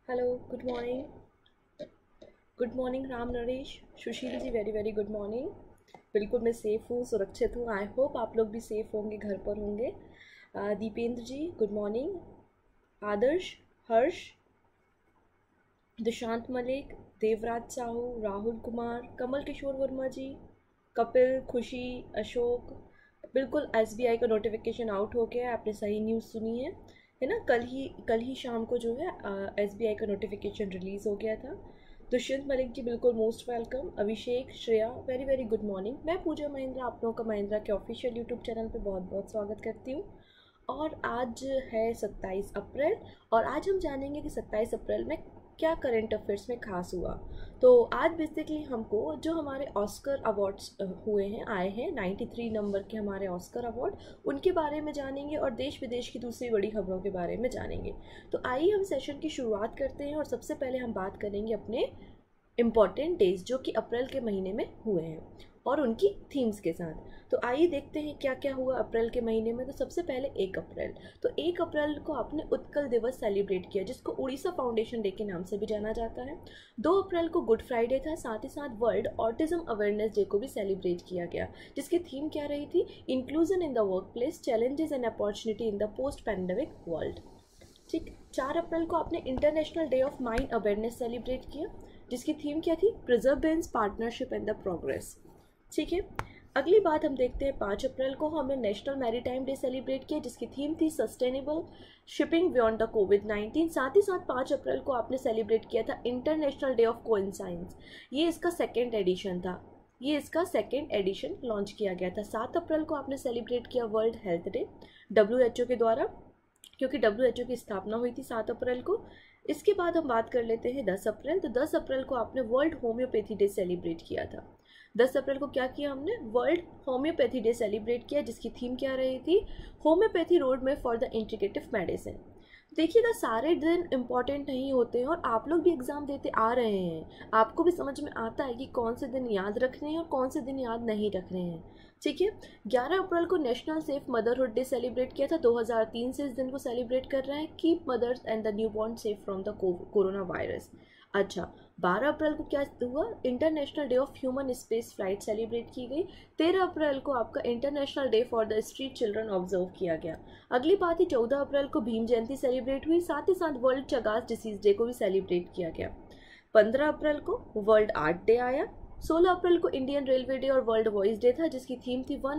Hello, good morning. Good morning Ram Naresh. Sushil ji, very very good morning. बिल्कुल मैं safe हूँ, सुरक्षित हूँ। आई होप आप लोग भी सेफ़ होंगे, घर पर होंगे। Dipendra ji good morning. आदर्श, हर्ष, दुशांत मलिक, देवराज साहू, राहुल कुमार, कमल किशोर वर्मा जी, कपिल, खुशी, अशोक। बिल्कुल एसबीआई का नोटिफिकेशन आउट हो गया है, आपने सही न्यूज़ सुनी है ना। कल ही शाम को जो है एसबीआई का नोटिफिकेशन रिलीज़ हो गया था। दुष्यंत मलिक जी बिल्कुल most welcome. Abhishek, Shreya, very very good morning. मैं पूजा महिंद्रा आप लोगों का महिंद्रा के ऑफिशियल यूट्यूब चैनल पे बहुत बहुत स्वागत करती हूँ। और आज है 27 अप्रैल, और आज हम जानेंगे कि 27 अप्रैल में क्या करंट अफेयर्स में खास हुआ। तो आज बेसिकली हमको जो हमारे ऑस्कर अवार्ड्स हुए हैं, आए हैं 93 नंबर के हमारे ऑस्कर अवार्ड, उनके बारे में जानेंगे और देश विदेश की दूसरी बड़ी खबरों के बारे में जानेंगे। तो आइए हम सेशन की शुरुआत करते हैं, और सबसे पहले हम बात करेंगे अपने इम्पॉर्टेंट डेज जो कि अप्रैल के महीने में हुए हैं और उनकी थीम्स के साथ। तो आइए देखते हैं क्या क्या हुआ अप्रैल के महीने में। तो सबसे पहले 1 अप्रैल। तो 1 अप्रैल को आपने उत्कल दिवस सेलिब्रेट किया, जिसको उड़ीसा फाउंडेशन डे के नाम से भी जाना जाता है। 2 अप्रैल को गुड फ्राइडे था, साथ ही साथ वर्ल्ड ऑटिज्म अवेयरनेस डे को भी सेलिब्रेट किया गया, जिसकी थीम क्या रही थी? Inclusion in the work place, challenges and opportunity in the post pandemic world. ठीक। 4 अप्रैल को आपने international day of mine awareness celebrate किया, जिसकी थीम क्या थी? Perseverance, partnership and the progress. ठीक है। अगली बात हम देखते हैं, 5 अप्रैल को हमने नेशनल मैरीटाइम डे सेलिब्रेट किया, जिसकी थीम थी सस्टेनेबल शिपिंग बियॉन्ड द कोविड-19। साथ ही साथ 5 अप्रैल को आपने सेलिब्रेट किया था इंटरनेशनल डे ऑफ कोइंसाइंस। ये इसका सेकेंड एडिशन लॉन्च किया गया था। 7 अप्रैल को आपने सेलिब्रेट किया वर्ल्ड हेल्थ डे, डब्ल्यूएचओ के द्वारा, क्योंकि डब्ल्यूएचओ की स्थापना हुई थी 7 अप्रैल को। इसके बाद हम बात कर लेते हैं 10 अप्रैल। तो 10 अप्रैल को आपने वर्ल्ड होम्योपैथी डे सेलिब्रेट किया था। 10 अप्रैल को क्या किया हमने? वर्ल्ड होम्योपैथी डे सेलिब्रेट किया, जिसकी थीम क्या रही थी? Homeopathy road map for the integrative medicine. देखिएगा, सारे दिन इम्पॉर्टेंट नहीं होते हैं, और आप लोग भी एग्ज़ाम देते आ रहे हैं, आपको भी समझ में आता है कि कौन से दिन याद रखने हैं और कौन से दिन याद नहीं रखने हैं। ठीक है। 11 अप्रैल को national safe motherhood day celebrate किया था। 2003 से इस दिन को सेलिब्रेट कर रहे हैं। Keep mothers and the new born safe from the corona virus. अच्छा, 12 अप्रैल को क्या हुआ? International day of human space flight celebrate की गई। 13 अप्रैल को आपका international day for the street children observe किया गया। अगली बात ही 14 अप्रैल को भीम जयंती सेलिब्रेट हुई, साथ ही साथ वर्ल्ड चगास डिसीज डे को भी सेलिब्रेट किया गया। 15 अप्रैल को वर्ल्ड आर्ट डे आया। 16 अप्रैल को इंडियन रेलवे डे और वर्ल्ड वॉइस डे था, जिसकी थीम थी one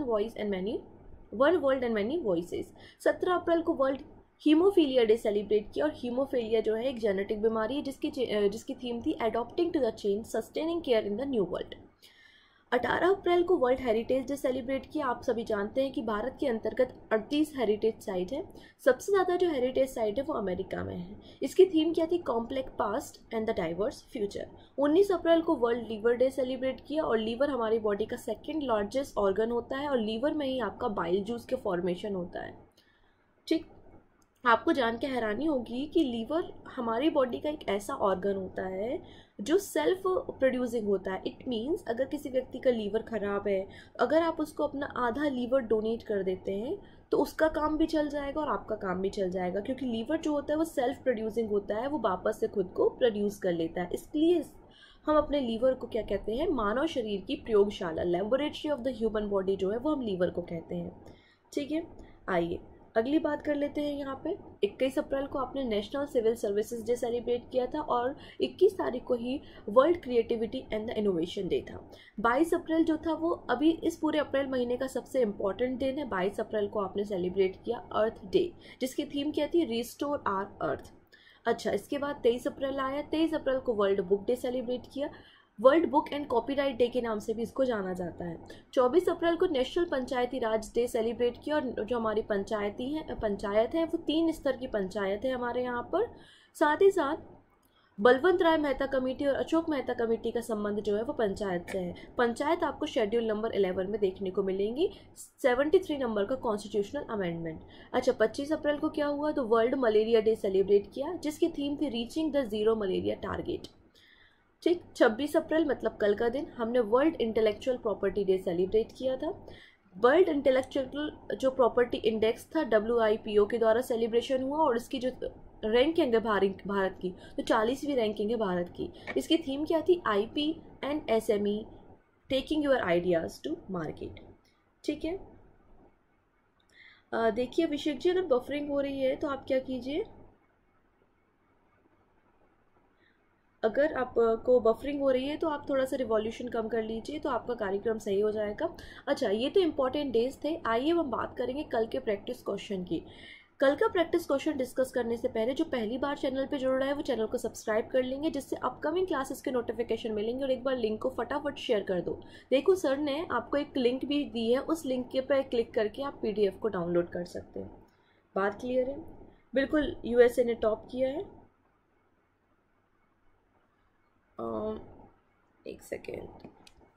world and many voices. 17 April को वर्ल्ड हीमोफीलिया डे सेलिब्रेट किया, और हीमोफीलिया जो है एक जेनेटिक बीमारी है, जिसकी थीम थी adapting to the change, sustaining care in the new world. 18 April को वर्ल्ड हेरिटेज डे सेलिब्रेट किया। आप सभी जानते हैं कि भारत के अंतर्गत 38 हेरिटेज साइट है। सबसे ज़्यादा जो हेरिटेज साइट है वो अमेरिका में है। इसकी थीम क्या थी? Complex past and the diverse future. 19 April को वर्ल्ड लीवर डे सेलिब्रेट किया, और लीवर हमारी बॉडी का सेकेंड लार्जेस्ट ऑर्गन होता है, और लीवर में ही आपका बाइल जूस के फॉर्मेशन होता है। ठीक। आपको जान के हैरानी होगी कि लीवर हमारी बॉडी का एक ऐसा ऑर्गन होता है जो सेल्फ प्रोड्यूसिंग होता है। इट मीन्स अगर किसी व्यक्ति का लीवर ख़राब है, अगर आप उसको अपना आधा लीवर डोनेट कर देते हैं, तो उसका काम भी चल जाएगा और आपका काम भी चल जाएगा, क्योंकि लीवर जो होता है वो सेल्फ प्रोड्यूसिंग होता है, वो वापस से खुद को प्रोड्यूस कर लेता है। इसलिए हम अपने लीवर को क्या कहते हैं? मानव शरीर की प्रयोगशाला, laboratory of the human body जो है वो हम लीवर को कहते हैं। ठीक है। आइए अगली बात कर लेते हैं। यहाँ पे 21 अप्रैल को आपने national civil services day celebrate किया था, और 21 तारीख को ही world creativity and the innovation day था। 22 अप्रैल जो था वो अभी इस पूरे अप्रैल महीने का सबसे इम्पॉर्टेंट दिन है। 22 अप्रैल को आपने सेलिब्रेट किया अर्थ डे, जिसकी थीम क्या थी? Restore our earth. अच्छा, इसके बाद 23 अप्रैल आया। 23 अप्रैल को वर्ल्ड बुक डे सेलिब्रेट किया। World book and copyright day के नाम से भी इसको जाना जाता है। 24 अप्रैल को national Panchayati Raj day celebrate किया, और जो हमारी पंचायत है वो 3 स्तर की पंचायत है हमारे यहाँ पर। साथ ही साथ बलवंत राय मेहता कमेटी और अशोक मेहता कमेटी का संबंध जो है वो पंचायत से है। पंचायत आपको शेड्यूल नंबर 11 में देखने को मिलेंगी, 73 नंबर का कॉन्स्टिट्यूशनल अमेंडमेंट। अच्छा, 25 अप्रैल को क्या हुआ? तो वर्ल्ड मलेरिया डे सेलिब्रेट किया, जिसकी थीम थी reaching the zero malaria target. ठीक। 26 अप्रैल मतलब कल का दिन, हमने world intellectual property day celebrate किया था। वर्ल्ड इंटेलेक्चुअल जो प्रॉपर्टी इंडेक्स था WIPO के द्वारा सेलिब्रेशन हुआ, और इसकी जो रैंकिंग है भारत की, तो 40वीं रैंकिंग है भारत की। इसकी थीम क्या थी? IP and SME taking your ideas to market. ठीक है, देखिए अभिषेक जी, अगर बफरिंग हो रही है तो आप क्या कीजिए, अगर आपको बफरिंग हो रही है तो आप थोड़ा सा रिवॉल्यूशन कम कर लीजिए, तो आपका कार्यक्रम सही हो जाएगा। अच्छा, ये तो इम्पॉर्टेंट डेज थे। आइए हम बात करेंगे कल के प्रैक्टिस क्वेश्चन की। कल का प्रैक्टिस क्वेश्चन डिस्कस करने से पहले जो पहली बार चैनल पे जुड़ रहा है वो चैनल को सब्सक्राइब कर लेंगे, जिससे अपकमिंग क्लासेस के नोटिफिकेशन मिलेंगे। और एक बार लिंक को फटाफट शेयर कर दो। देखो सर ने आपको एक लिंक भी दी है, उस लिंक के पर क्लिक करके आप PDF को डाउनलोड कर सकते हैं। बात क्लियर है? बिल्कुल, USA ने टॉप किया है। एक सेकेंड,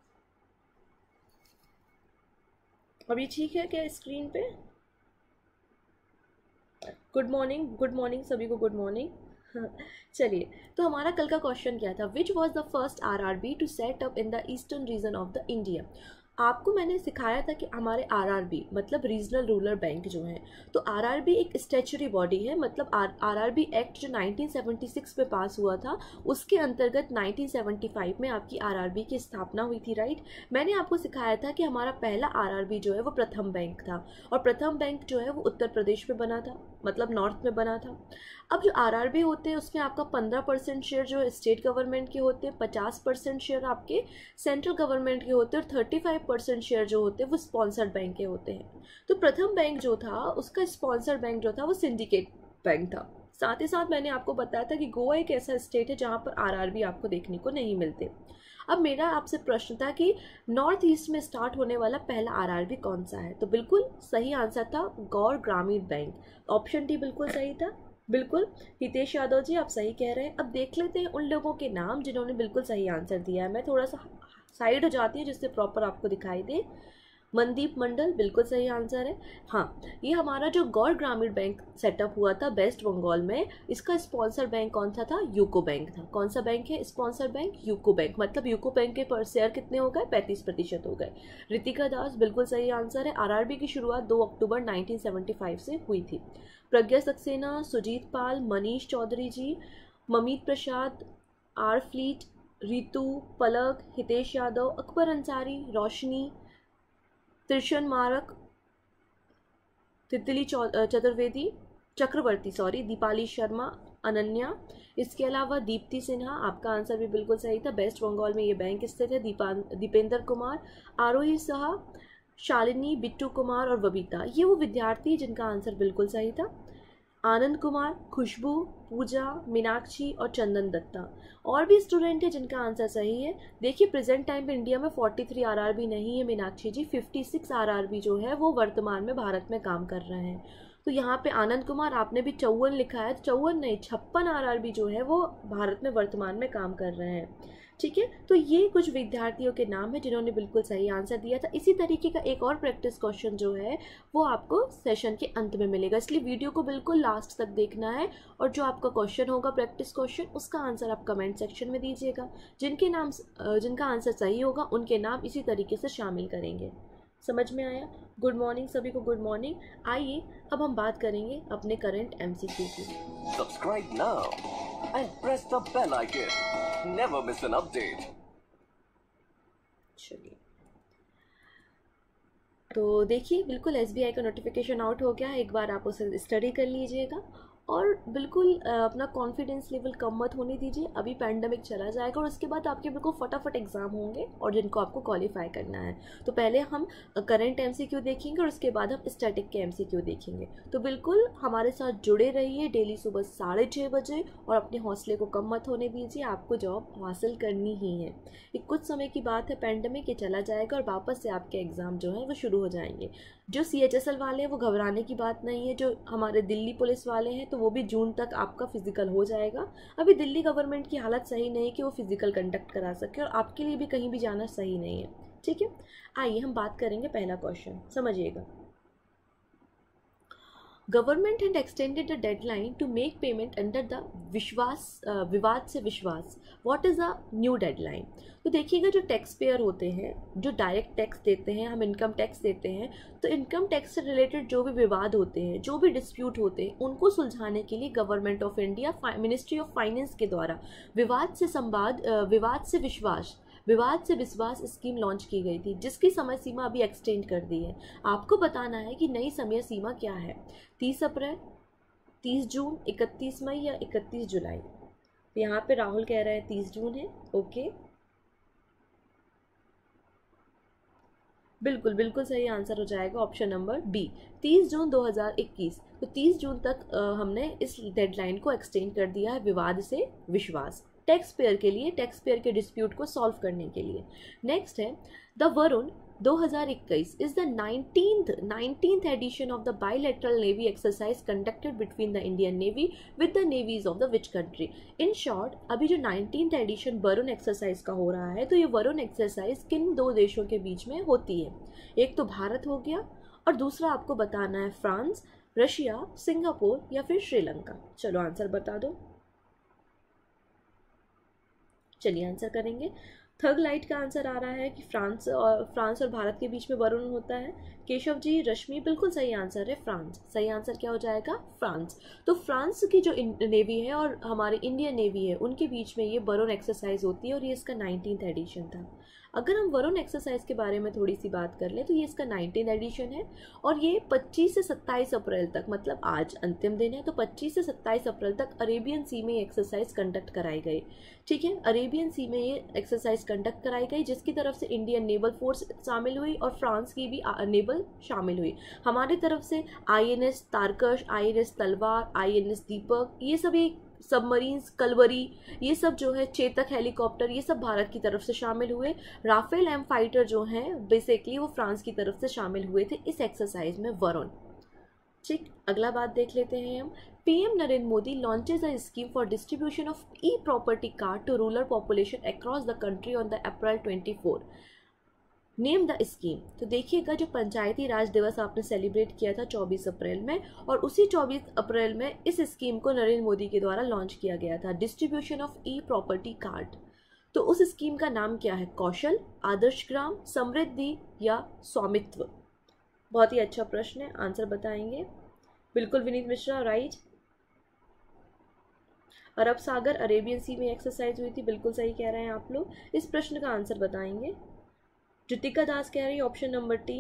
अभी ठीक है क्या स्क्रीन पे? गुड मॉर्निंग सभी को, गुड मॉर्निंग। चलिए, तो हमारा कल का क्वेश्चन क्या था? Which was the first RRB to set up in the eastern region of the India. आपको मैंने सिखाया था कि हमारे RRB मतलब रीजनल रूरल बैंक जो है, तो RRB एक स्टैच्यूटरी बॉडी है। मतलब RRB एक्ट जो 1976 में पास हुआ था, उसके अंतर्गत 1975 में आपकी RRB की स्थापना हुई थी, राइट। मैंने आपको सिखाया था कि हमारा पहला RRB जो है वो प्रथम बैंक था, और प्रथम बैंक जो है वो उत्तर प्रदेश में बना था, मतलब नॉर्थ में बना था। अब जो RRB होते हैं उसमें आपका 15% शेयर जो स्टेट गवर्नमेंट के होते हैं, 50% शेयर आपके सेंट्रल गवर्नमेंट के होते हैं, और 35% शेयर जो होते हैं वो स्पॉन्सर्ड बैंक के होते हैं। तो प्रथम बैंक जो था उसका स्पॉन्सर्ड बैंक जो था वो सिंडिकेट बैंक था। साथ ही साथ मैंने आपको बताया था कि गोवा एक ऐसा स्टेट है जहाँ पर RRB आपको देखने को नहीं मिलते। अब मेरा आपसे प्रश्न था कि नॉर्थ ईस्ट में स्टार्ट होने वाला पहला RRB कौन सा है? तो बिल्कुल सही आंसर था गौर ग्रामीण बैंक। ऑप्शन डी बिल्कुल सही था। बिल्कुल हितेश यादव जी, आप सही कह रहे हैं। अब देख लेते हैं उन लोगों के नाम जिन्होंने बिल्कुल सही आंसर दिया है। मैं थोड़ा सा साइड हो जाती है जिससे प्रॉपर आपको दिखाई दे। मनदीप मंडल बिल्कुल सही आंसर है। हाँ, ये हमारा जो गौर ग्रामीण बैंक सेटअप हुआ था वेस्ट बंगाल में, इसका स्पॉन्सर बैंक कौन सा था? यूको बैंक था। कौन सा बैंक है स्पॉन्सर बैंक? यूको बैंक। मतलब यूको बैंक के पर शेयर कितने हो गए? 35% हो गए। रितिका दास बिल्कुल सही आंसर है। RRB की शुरुआत 2 अक्टूबर 1975 से हुई थी। प्रज्ञा सक्सेना, सुजीत पाल, मनीष चौधरी जी, ममित प्रसाद, आर फ्लीट, रितु, पलक, हितेश यादव, अकबर अंसारी, रोशनी, त्रिशन मारक, तितली चक्रवर्ती, दीपाली शर्मा, अनन्या, इसके अलावा दीप्ति सिन्हा, आपका आंसर भी बिल्कुल सही था। वेस्ट बंगाल में ये बैंक स्थित है। दीपेंद्र कुमार, आरोही साहा, शालिनी, बिट्टू कुमार और बबीता, ये वो विद्यार्थी जिनका आंसर बिल्कुल सही था। आनंद कुमार, खुशबू, पूजा, मीनाक्षी और चंदन दत्ता, और भी स्टूडेंट है जिनका आंसर सही है। देखिए प्रेजेंट टाइम पे इंडिया में 43 RRB नहीं है मीनाक्षी जी, 56 RRB जो है वो वर्तमान में भारत में काम कर रहे हैं। तो यहाँ पे आनंद कुमार आपने भी 54 लिखा है, 54 नहीं 56 RRB जो है वो भारत में वर्तमान में काम कर रहे हैं। ठीक है, तो ये कुछ विद्यार्थियों के नाम है जिन्होंने बिल्कुल सही आंसर दिया था। इसी तरीके का एक और प्रैक्टिस क्वेश्चन जो है वो आपको सेशन के अंत में मिलेगा, इसलिए वीडियो को बिल्कुल लास्ट तक देखना है। और जो आपका क्वेश्चन होगा प्रैक्टिस क्वेश्चन, उसका आंसर आप कमेंट सेक्शन में दीजिएगा। जिनका आंसर सही होगा उनके नाम इसी तरीके से शामिल करेंगे। समझ में आया? गुड मॉर्निंग सभी को, गुड मॉर्निंग। आइए अब हम बात करेंगे अपने करंट MCQ की। Subscribe now and press the bell icon, never miss an update. चलिए, तो देखिए बिल्कुल SBI का नोटिफिकेशन आउट हो गया है, एक बार आप उसे स्टडी कर लीजिएगा और बिल्कुल अपना कॉन्फिडेंस लेवल कम मत होने दीजिए। अभी पैंडमिक चला जाएगा और उसके बाद आपके बिल्कुल फटाफट एग्जाम होंगे और जिनको आपको क्वालिफाई करना है। तो पहले हम करंट MCQ देखेंगे और उसके बाद हम स्टैटिक के MCQ देखेंगे। तो बिल्कुल हमारे साथ जुड़े रहिए डेली सुबह 6:30 बजे और अपने हौसले को कम मत होने दीजिए, आपको जॉब हासिल करनी ही है। ये कुछ समय की बात है, पैंडमिक ये चला जाएगा और वापस से आपके एग्ज़ाम जो है वो शुरू हो जाएंगे। जो CHSL वाले हैं वो घबराने की बात नहीं है। जो हमारे दिल्ली पुलिस वाले हैं तो वो भी जून तक आपका फिजिकल हो जाएगा। अभी दिल्ली गवर्नमेंट की हालत सही नहीं है कि वो फिजिकल कंडक्ट करा सके और आपके लिए भी कहीं भी जाना सही नहीं है। ठीक है, आइए हम बात करेंगे पहला क्वेश्चन, समझिएगा। Government had extended the deadline to make payment under the Vivad se Vishwas. What is a new deadline? तो देखिएगा, जो टैक्स पेयर होते हैं, जो डायरेक्ट टैक्स देते हैं, हम इनकम टैक्स देते हैं, तो इनकम टैक्स से रिलेटेड जो भी विवाद होते हैं, जो भी डिस्प्यूट होते हैं, उनको सुलझाने के लिए government of India ministry of finance के द्वारा विवाद से विश्वास स्कीम लॉन्च की गई थी, जिसकी समय सीमा अभी एक्सटेंड कर दी है। आपको बताना है कि नई समय सीमा क्या है, 30 अप्रैल, 30 जून, 31 मई या 31 जुलाई। तो यहाँ पे राहुल कह रहे हैं 30 जून है। ओके, बिल्कुल बिल्कुल सही आंसर हो जाएगा ऑप्शन नंबर बी, 30 जून 2021। तो 30 जून तक हमने इस डेडलाइन को एक्सटेंड कर दिया है विवाद से विश्वास, टैक्स पेयर के लिए, टैक्स पेयर के डिस्प्यूट को सॉल्व करने के लिए। नेक्स्ट है the Varun 2021 is the 19th edition of the bilateral navy exercise conducted between the Indian navy with the navies of the which country. In short, अभी जो 19th एडिशन वरुण एक्सरसाइज का हो रहा है, तो ये वरुण एक्सरसाइज किन दो देशों के बीच में होती है? एक तो भारत हो गया, और दूसरा आपको बताना है फ्रांस, रशिया, सिंगापुर या फिर श्रीलंका। चलो आंसर बता दो। चलिए आंसर करेंगे। थर्ड लाइट का आंसर आ रहा है कि फ्रांस और भारत के बीच में वरुण होता है। केशव जी, रश्मि, बिल्कुल सही आंसर है फ्रांस। सही आंसर क्या हो जाएगा? फ्रांस। तो फ्रांस की जो नेवी है और हमारी इंडियन नेवी है, उनके बीच में ये वरुण एक्सरसाइज होती है, और ये इसका 19th एडिशन था। अगर हम वरुण एक्सरसाइज के बारे में थोड़ी सी बात कर लें, तो ये इसका 19th एडिशन है, और ये 25 से 27 अप्रैल तक, मतलब आज अंतिम दिन है, तो 25 से 27 अप्रैल तक अरेबियन सी में एक्सरसाइज कंडक्ट कराई गई। ठीक है, अरेबियन सी में ये एक्सरसाइज कंडक्ट कराई गई, जिसकी तरफ से इंडियन नेवल फोर्स शामिल हुई और फ्रांस की भी नेवल शामिल हुई। हमारी तरफ से INS तारकश, INS तलवार, INS दीपक, ये सभी सबमरीन्स, कलवरी, ये सब जो है, चेतक हेलीकॉप्टर, ये सब भारत की तरफ से शामिल हुए। राफेल एम फाइटर जो हैं, बेसिकली वो फ्रांस की तरफ से शामिल हुए थे इस एक्सरसाइज में वरुण। ठीक, अगला बात देख लेते हैं हम। PM Narendra Modi launches a scheme for distribution of e property card to rural population across the country on the April 24। Name the scheme. तो देखिएगा, जो पंचायती राज दिवस आपने सेलिब्रेट किया था 24 अप्रैल में, और उसी 24 अप्रैल में इस स्कीम को नरेंद्र मोदी के द्वारा लॉन्च किया गया था, डिस्ट्रीब्यूशन ऑफ ई-प्रॉपर्टी कार्ड। तो उस स्कीम का नाम क्या है? कौशल, आदर्श ग्राम, समृद्धि या स्वामित्व? बहुत ही अच्छा प्रश्न है, आंसर बताएंगे। बिल्कुल विनीत मिश्रा, राइट। अरब सागर, अरेबियन सी में एक्सरसाइज हुई थी, बिल्कुल सही कह रहे हैं आप लोग। इस प्रश्न का आंसर बताएंगे। ज्योतिका दास कह रही है ऑप्शन नंबर टी।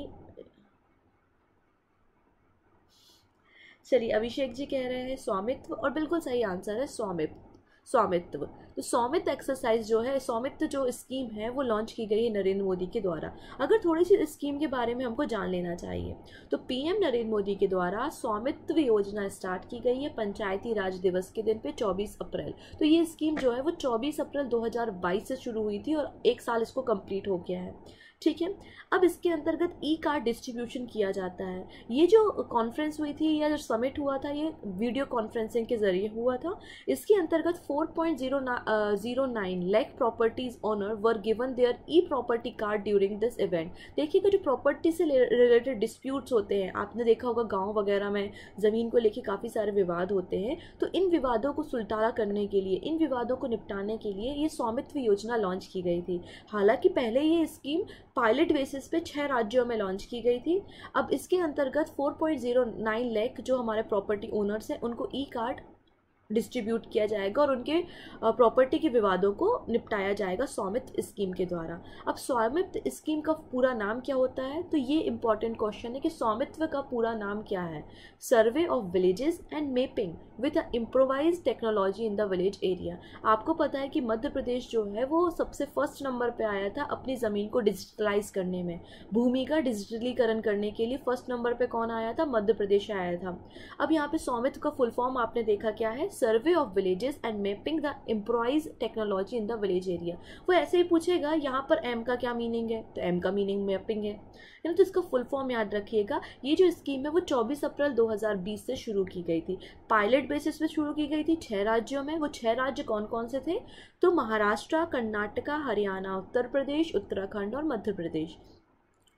चलिए, अभिषेक जी कह रहे हैं स्वामित्व, और बिल्कुल सही आंसर है स्वामित्व। तो स्वामित्व एक्सरसाइज जो है, स्वामित्व जो स्कीम है, वो लॉन्च की गई है नरेंद्र मोदी के द्वारा। अगर थोड़ी सी स्कीम के बारे में हमको जान लेना चाहिए, तो PM नरेंद्र मोदी के द्वारा स्वामित्व योजना स्टार्ट की गई है पंचायती राज दिवस के दिन पे 24 अप्रैल। तो ये स्कीम जो है वो 24 अप्रैल 2022 से शुरू हुई थी, और 1 साल इसको कंप्लीट हो गया है। ठीक है, अब इसके अंतर्गत ई-कार्ड डिस्ट्रीब्यूशन किया जाता है। ये जो कॉन्फ्रेंस हुई थी या जो समिट हुआ था, ये वीडियो कॉन्फ्रेंसिंग के जरिए हुआ था। इसके अंतर्गत 4.09 lakh properties owner were given their e property card during this event. देखिएगा, जो प्रॉपर्टी से रिलेटेड डिस्प्यूट्स होते हैं, आपने देखा होगा गाँव वगैरह में ज़मीन को लेकर काफ़ी सारे विवाद होते हैं, तो इन विवादों को सुलटारा करने के लिए, इन विवादों को निपटाने के लिए ये स्वामित्व योजना लॉन्च की गई थी। हालांकि पहले ये स्कीम पायलट बेसिस पे 6 राज्यों में लॉन्च की गई थी। अब इसके अंतर्गत 4.09 लाख जो हमारे प्रॉपर्टी ओनर्स हैं, उनको ई-कार्ड डिस्ट्रीब्यूट किया जाएगा, और उनके प्रॉपर्टी के विवादों को निपटाया जाएगा स्वामित्व स्कीम के द्वारा। अब स्वामित्व स्कीम का पूरा नाम क्या होता है? तो ये इंपॉर्टेंट क्वेश्चन है कि स्वामित्व का पूरा नाम क्या है? Survey of villages and mapping with a improvise technology in the village area. आपको पता है कि मध्य प्रदेश जो है वो सबसे फर्स्ट नंबर पे आया था अपनी ज़मीन को डिजिटलाइज करने में। भूमि का डिजिटलीकरण करने के लिए फर्स्ट नंबर पे कौन आया था? मध्य प्रदेश आया था। अब यहाँ पे स्वामित्व का फुल फॉर्म आपने देखा क्या है? Survey of villages and mapping the improvise technology in the village area. वो ऐसे ही पूछेगा यहाँ पर M का क्या मीनिंग है, तो M का मीनिंग मैपिंग है, तो इसका फुल फॉर्म याद रखिएगा। ये जो स्कीम है वो 24 अप्रैल 2020 से शुरू की गई थी, पायलट बेसिस पे शुरू की गई थी 6 राज्यों में। वो 6 राज्य कौन कौन से थे? तो महाराष्ट्र, कर्नाटका, हरियाणा, उत्तर प्रदेश, उत्तराखंड और मध्य प्रदेश।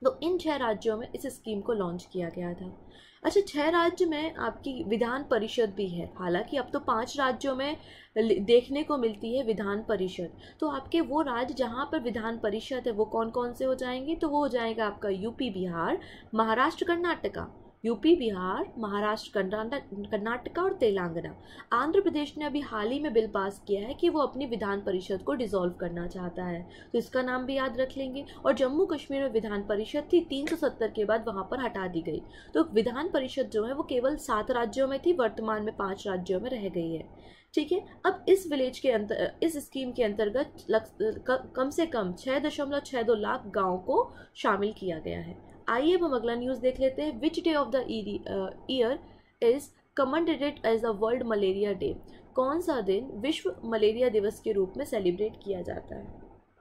तो इन 6 राज्यों में इस स्कीम को लॉन्च किया गया था। अच्छा, 6 राज्य में आपकी विधान परिषद भी है। हालांकि अब तो 5 राज्यों में देखने को मिलती है विधान परिषद। तो आपके वो राज्य जहाँ पर विधान परिषद है वो कौन कौन से हो जाएंगे? तो वो हो जाएगा आपका यूपी बिहार, महाराष्ट्र कर्नाटका, यूपी बिहार, महाराष्ट्र कर्नाटका और तेलंगाना। आंध्र प्रदेश ने अभी हाल ही में बिल पास किया है कि वो अपनी विधान परिषद को डिसॉल्व करना चाहता है, तो इसका नाम भी याद रख लेंगे। और जम्मू कश्मीर में विधान परिषद थी, 370 के बाद वहाँ पर हटा दी गई। तो विधान परिषद जो है वो केवल 7 राज्यों में थी, वर्तमान में 5 राज्यों में रह गई है। ठीक है, अब इस विलेज के इस स्कीम के अंतर्गत कम से कम 6.62 लाख गाँव को शामिल किया गया है। आइए अब हम अगला न्यूज़ देख लेते हैं। Which day of the year is commemorated as the world malaria day? कौन सा दिन विश्व मलेरिया दिवस के रूप में सेलिब्रेट किया जाता है?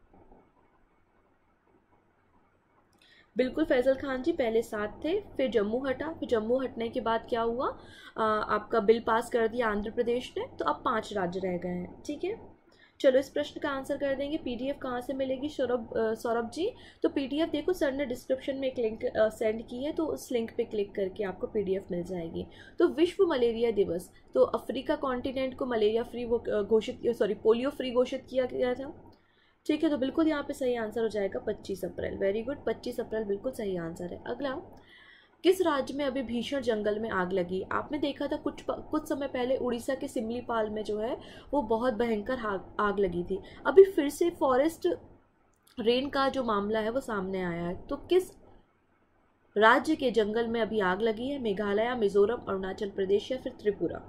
बिल्कुल फैजल खान जी, पहले 7 थे, फिर जम्मू हटा, फिर जम्मू हटने के बाद क्या हुआ, आपका बिल पास कर दिया आंध्र प्रदेश ने, तो अब 5 राज्य रह गए हैं। ठीक है, चलो इस प्रश्न का आंसर कर देंगे। पीडीएफ कहाँ से मिलेगी सौरभ जी? तो पीडीएफ देखो सर ने डिस्क्रिप्शन में एक लिंक सेंड की है, तो उस लिंक पे क्लिक करके आपको पीडीएफ मिल जाएगी। तो विश्व मलेरिया दिवस, तो अफ्रीका कॉन्टिनेंट को मलेरिया फ्री पोलियो फ्री घोषित किया गया था। ठीक है, तो बिल्कुल यहाँ पे सही आंसर हो जाएगा 25 अप्रैल। वेरी गुड, 25 अप्रैल बिल्कुल सही आंसर है। अगला, किस राज्य में अभी भीषण जंगल में आग लगी? आपने देखा था कुछ समय पहले उड़ीसा के सिमलीपाल में जो है वो बहुत भयंकर आग लगी थी। अभी फिर से फॉरेस्ट रेन का जो मामला है वो सामने आया है। तो किस राज्य के जंगल में अभी आग लगी है? मेघालय, मिजोरम, अरुणाचल प्रदेश या फिर त्रिपुरा?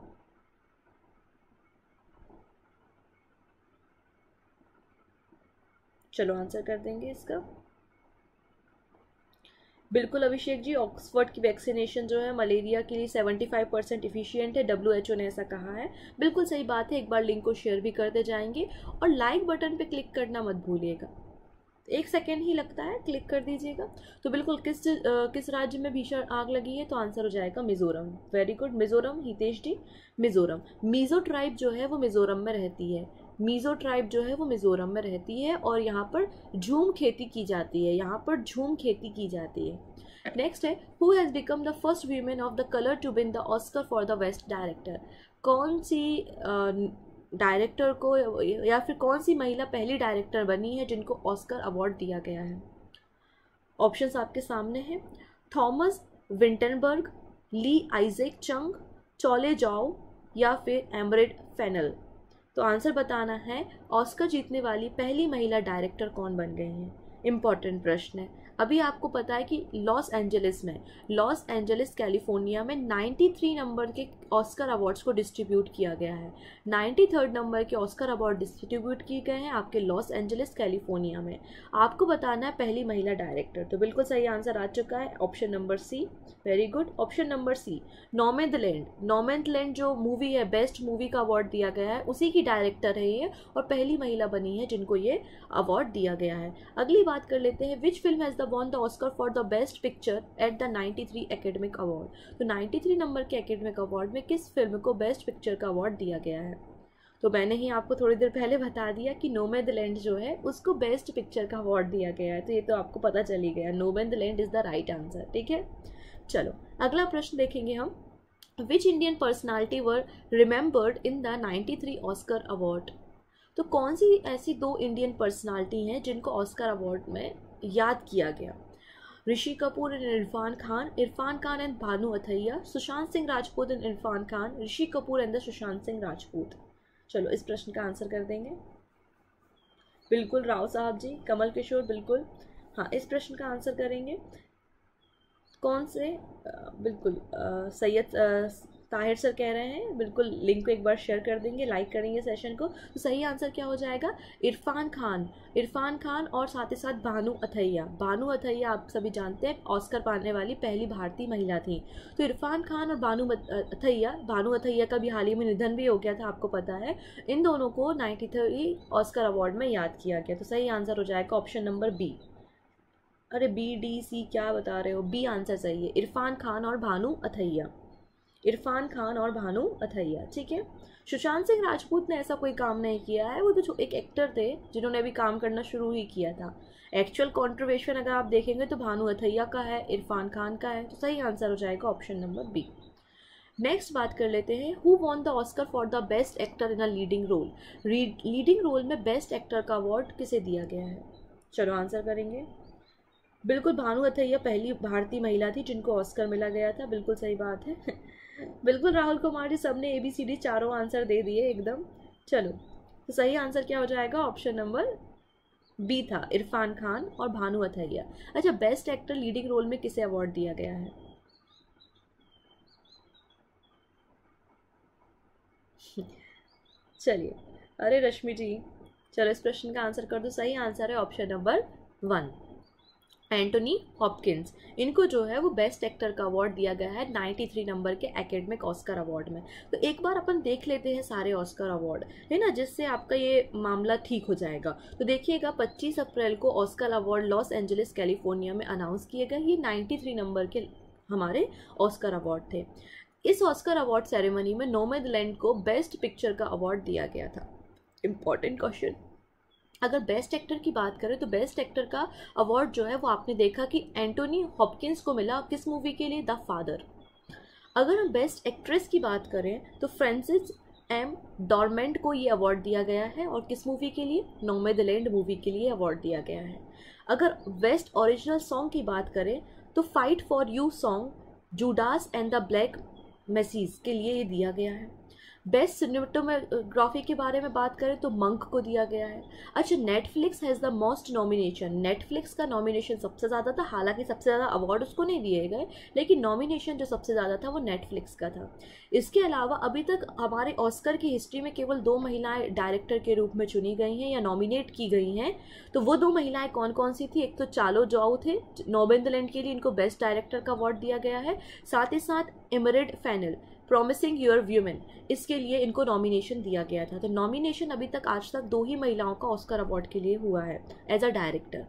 चलो आंसर कर देंगे इसका। बिल्कुल अभिषेक जी, ऑक्सफोर्ड की वैक्सीनेशन जो है मलेरिया के लिए 75% इफिशियंट है, WHO ने ऐसा कहा है। बिल्कुल सही बात है, एक बार लिंक को शेयर भी करते जाएंगे और लाइक बटन पे क्लिक करना मत भूलिएगा, 1 सेकेंड ही लगता है, क्लिक कर दीजिएगा। तो बिल्कुल किस राज्य में भीषण आग लगी है? तो आंसर हो जाएगा Mizoram. Very good, Mizoram, Hitesh ji, Mizoram. Mizo tribe जो है वो मिजोरम में रहती है। मीजो ट्राइब जो है वो मिजोरम में रहती है और यहाँ पर झूम खेती की जाती है, यहाँ पर झूम खेती की जाती है। नेक्स्ट है, who has become the first women of the colour to win the Oscar for the best director? कौन सी डायरेक्टर को या फिर कौन सी महिला पहली डायरेक्टर बनी है जिनको ऑस्कर अवार्ड दिया गया है? ऑप्शंस आपके सामने हैं। थॉमस विंटनबर्ग, ली आइजैक चंग, चोले जाओ या फिर एमरेट फेनल? तो आंसर बताना है, ऑस्कर जीतने वाली पहली महिला डायरेक्टर कौन बन गए हैं? इंपॉर्टेंट प्रश्न है। अभी आपको पता है कि लॉस एंजलिस कैलिफोर्निया में 93 नंबर के ऑस्कर अवार्ड्स को डिस्ट्रीब्यूट किया गया है। 93rd नंबर के ऑस्कर अवार्ड डिस्ट्रीब्यूट किए गए हैं आपके लॉस एंजलिस कैलिफोर्निया में। आपको बताना है पहली महिला डायरेक्टर। तो बिल्कुल सही आंसर आ चुका है, option number C. Very good, option number C, Nomadland जो मूवी है बेस्ट मूवी का अवार्ड दिया गया है, उसी की डायरेक्टर है ये और पहली महिला बनी है जिनको ये अवार्ड दिया गया है। अगली बात कर लेते हैं, which film has the won the Oscar for the best picture at the 93 academic award? तो 93 नंबर के एकेडमिक अवार्ड में किस फिल्म को बेस्ट पिक्चर का अवार्ड दिया गया है? तो मैंने ही आपको थोड़ी देर पहले बता दिया कि नोमैनलैंड जो है उसको बेस्ट पिक्चर का अवार्ड दिया गया है, तो ये तो आपको पता चल ही गया, Nomadland is the right answer. ठीक है, चलो अगला प्रश्न देखेंगे हम। Which Indian personality were remembered in the 93 Oscar award? तो कौन सी ऐसी 2 इंडियन पर्सनालिटी हैं जिनको ऑस्कर अवार्ड में याद किया गया? Rishi Kapoor and Irrfan Khan and Bhanu Athaiya, Sushant Singh Rajput and Irrfan Khan, Rishi Kapoor and the Sushant Singh Rajput? चलो इस प्रश्न का आंसर कर देंगे। बिल्कुल राव साहब जी, कमल किशोर, बिल्कुल हाँ, इस प्रश्न का आंसर करेंगे कौन से? बिल्कुल सैयद ताहिर सर कह रहे हैं, बिल्कुल लिंक को एक बार शेयर कर देंगे, लाइक करेंगे सेशन को। तो सही आंसर क्या हो जाएगा? इरफान खान और साथ ही साथ भानु अथैया आप सभी जानते हैं ऑस्कर पाने वाली पहली भारतीय महिला थी। तो इरफान खान और भानु अथैया का भी हाल ही में निधन भी हो गया था, आपको पता है। इन दोनों को 93 ऑस्कर अवार्ड में याद किया गया। तो सही आंसर हो जाएगा ऑप्शन नंबर बी। अरे बी डी सी क्या बता रहे हो, बी आंसर सही है, इरफान खान और भानु अथैया। इरफान खान और भानु अथैया, ठीक है। सुशांत सिंह राजपूत ने ऐसा कोई काम नहीं किया है, वो तो एक एक्टर थे जिन्होंने अभी काम करना शुरू ही किया था। एक्चुअल कॉन्ट्रीब्यूशन अगर आप देखेंगे तो भानु अथैया का है, इरफान खान का है, तो सही आंसर हो जाएगा ऑप्शन नंबर बी। नेक्स्ट बात कर लेते हैं, who won the Oscar for the best actor in a leading role. Leading role में बेस्ट एक्टर का अवार्ड किसे दिया गया है? चलो आंसर करेंगे। बिल्कुल, भानु अथैया पहली भारतीय महिला थी जिनको ऑस्कर मिला गया था, बिल्कुल सही बात है। बिल्कुल राहुल कुमार जी, सबने ABCD चारों आंसर दे दिए एकदम। चलो, तो सही आंसर क्या हो जाएगा? ऑप्शन नंबर बी था, इरफान खान और भानु अथैया। अच्छा, बेस्ट एक्टर लीडिंग रोल में किसे अवार्ड दिया गया है? चलिए, अरे रश्मि जी, चलो इस प्रश्न का आंसर कर दो। सही आंसर है ऑप्शन नंबर 1, एंटोनी हॉपकिंस। इनको जो है वो बेस्ट एक्टर का अवार्ड दिया गया है 93 नंबर के एकेडमिक ऑस्कर अवार्ड में। तो एक बार अपन देख लेते हैं सारे ऑस्कर अवार्ड, है ना, जिससे आपका ये मामला ठीक हो जाएगा। तो देखिएगा, 25 अप्रैल को Oscar award Los Angeles California में अनाउंस किए गए। ये 93 नंबर के हमारे ऑस्कर अवार्ड थे। इस ऑस्कर अवार्ड सेरेमनी में नोमैडलैंड को बेस्ट पिक्चर का अवार्ड दिया गया था। इंपॉर्टेंट क्वेश्चन, अगर बेस्ट एक्टर की बात करें तो बेस्ट एक्टर का अवार्ड जो है वो आपने देखा कि एंटोनी हॉपकिंस को मिला, किस मूवी के लिए? The father. अगर हम बेस्ट एक्ट्रेस की बात करें तो फ्रांसिस एम डॉर्मेंट को ये अवार्ड दिया गया है, और किस मूवी के लिए? नोमैडलैंड मूवी के लिए अवार्ड दिया गया है। अगर बेस्ट ओरिजिनल सॉन्ग की बात करें तो fight for you song Judas and the black Messiah के लिए ये दिया गया है। बेस्ट सिनेमेटोग्राफी के बारे में बात करें तो मंक को दिया गया है। अच्छा, Netflix has the most nomination. Netflix का नॉमिनेशन सबसे ज़्यादा था, हालांकि सबसे ज़्यादा अवार्ड उसको नहीं दिए गए, लेकिन नॉमिनेशन जो सबसे ज़्यादा था वो नेटफ्लिक्स का था। इसके अलावा अभी तक हमारे ऑस्कर की हिस्ट्री में केवल 2 महिलाएं डायरेक्टर के रूप में चुनी गई हैं या नॉमिनेट की गई हैं। तो वो 2 महिलाएं कौन कौन सी थी? एक तो चालो जाओ थे, नोमैडलैंड के लिए इनको बेस्ट डायरेक्टर का अवार्ड दिया गया है। साथ ही साथ Emerald Fennell, promising your women, इसके लिए इनको नॉमिनेशन दिया गया था। तो नॉमिनेशन अभी तक आज तक 2 ही महिलाओं का ऑस्कर अवार्ड के लिए हुआ है as a director.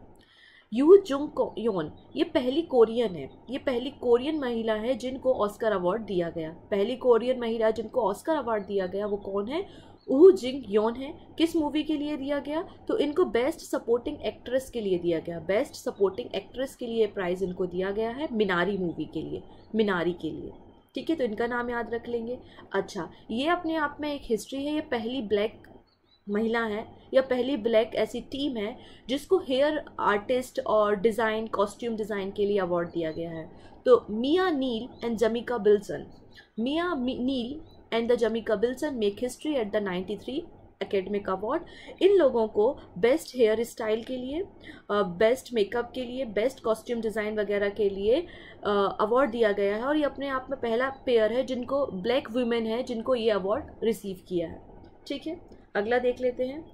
Yu Jung Youn, ये पहली कोरियन है, ये पहली कोरियन महिला है जिनको ऑस्कर अवार्ड दिया गया। पहली कोरियन महिला जिनको ऑस्कर अवार्ड दिया गया वो कौन है? ऊ जिंग योन है। किस मूवी के लिए दिया गया? तो इनको बेस्ट सपोर्टिंग एक्ट्रेस के लिए दिया गया। बेस्ट सपोर्टिंग एक्ट्रेस के लिए प्राइज इनको दिया गया है मिनारी मूवी के लिए, मिनारी के लिए, ठीक है। तो इनका नाम याद रख लेंगे। अच्छा, ये अपने आप में एक हिस्ट्री है, ये पहली ब्लैक महिला है या पहली ब्लैक ऐसी टीम है जिसको हेयर आर्टिस्ट और डिज़ाइन, कॉस्ट्यूम डिज़ाइन के लिए अवार्ड दिया गया है। तो Mia Neal and Jamika Wilson, Mia Neal and the Jamika Wilson make history at the 93 academic award. इन लोगों को बेस्ट हेयर स्टाइल के लिए, बेस्ट मेकअप के लिए, बेस्ट कॉस्ट्यूम डिज़ाइन वगैरह के लिए अवार्ड दिया गया है, और ये अपने आप में पहला पेयर है जिनको, ब्लैक वुमेन है जिनको ये अवार्ड रिसीव किया है, ठीक है। अगला देख लेते हैं।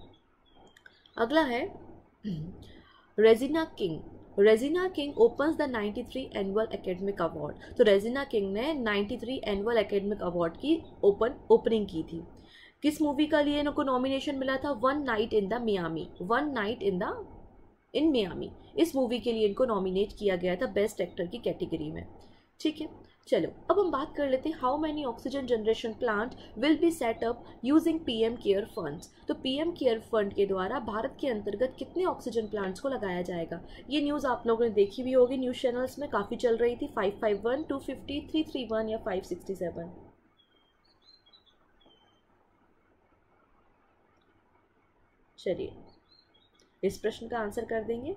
अगला है Regina King. Regina King opens the 93 annual academic award. तो रेजिना किंग ने 93 एनुअल एकेडमिक अवार्ड की ओपनिंग की थी। किस मूवी का लिए इनको नॉमिनेशन मिला था? One night in the Miami, one night in Miami, इस मूवी के लिए इनको नॉमिनेट किया गया था बेस्ट एक्टर की कैटेगरी में, ठीक है। चलो, अब हम बात कर लेते हैं how many oxygen generation plant will be set up using PM care funds. तो PM केयर फंड के द्वारा भारत के अंतर्गत कितने ऑक्सीजन प्लांट्स को लगाया जाएगा? ये न्यूज़ आप लोगों ने देखी भी होगी, न्यूज़ चैनल्स में काफ़ी चल रही थी। 551, 250, 331 या 567? चलिए, इस प्रश्न का आंसर कर देंगे।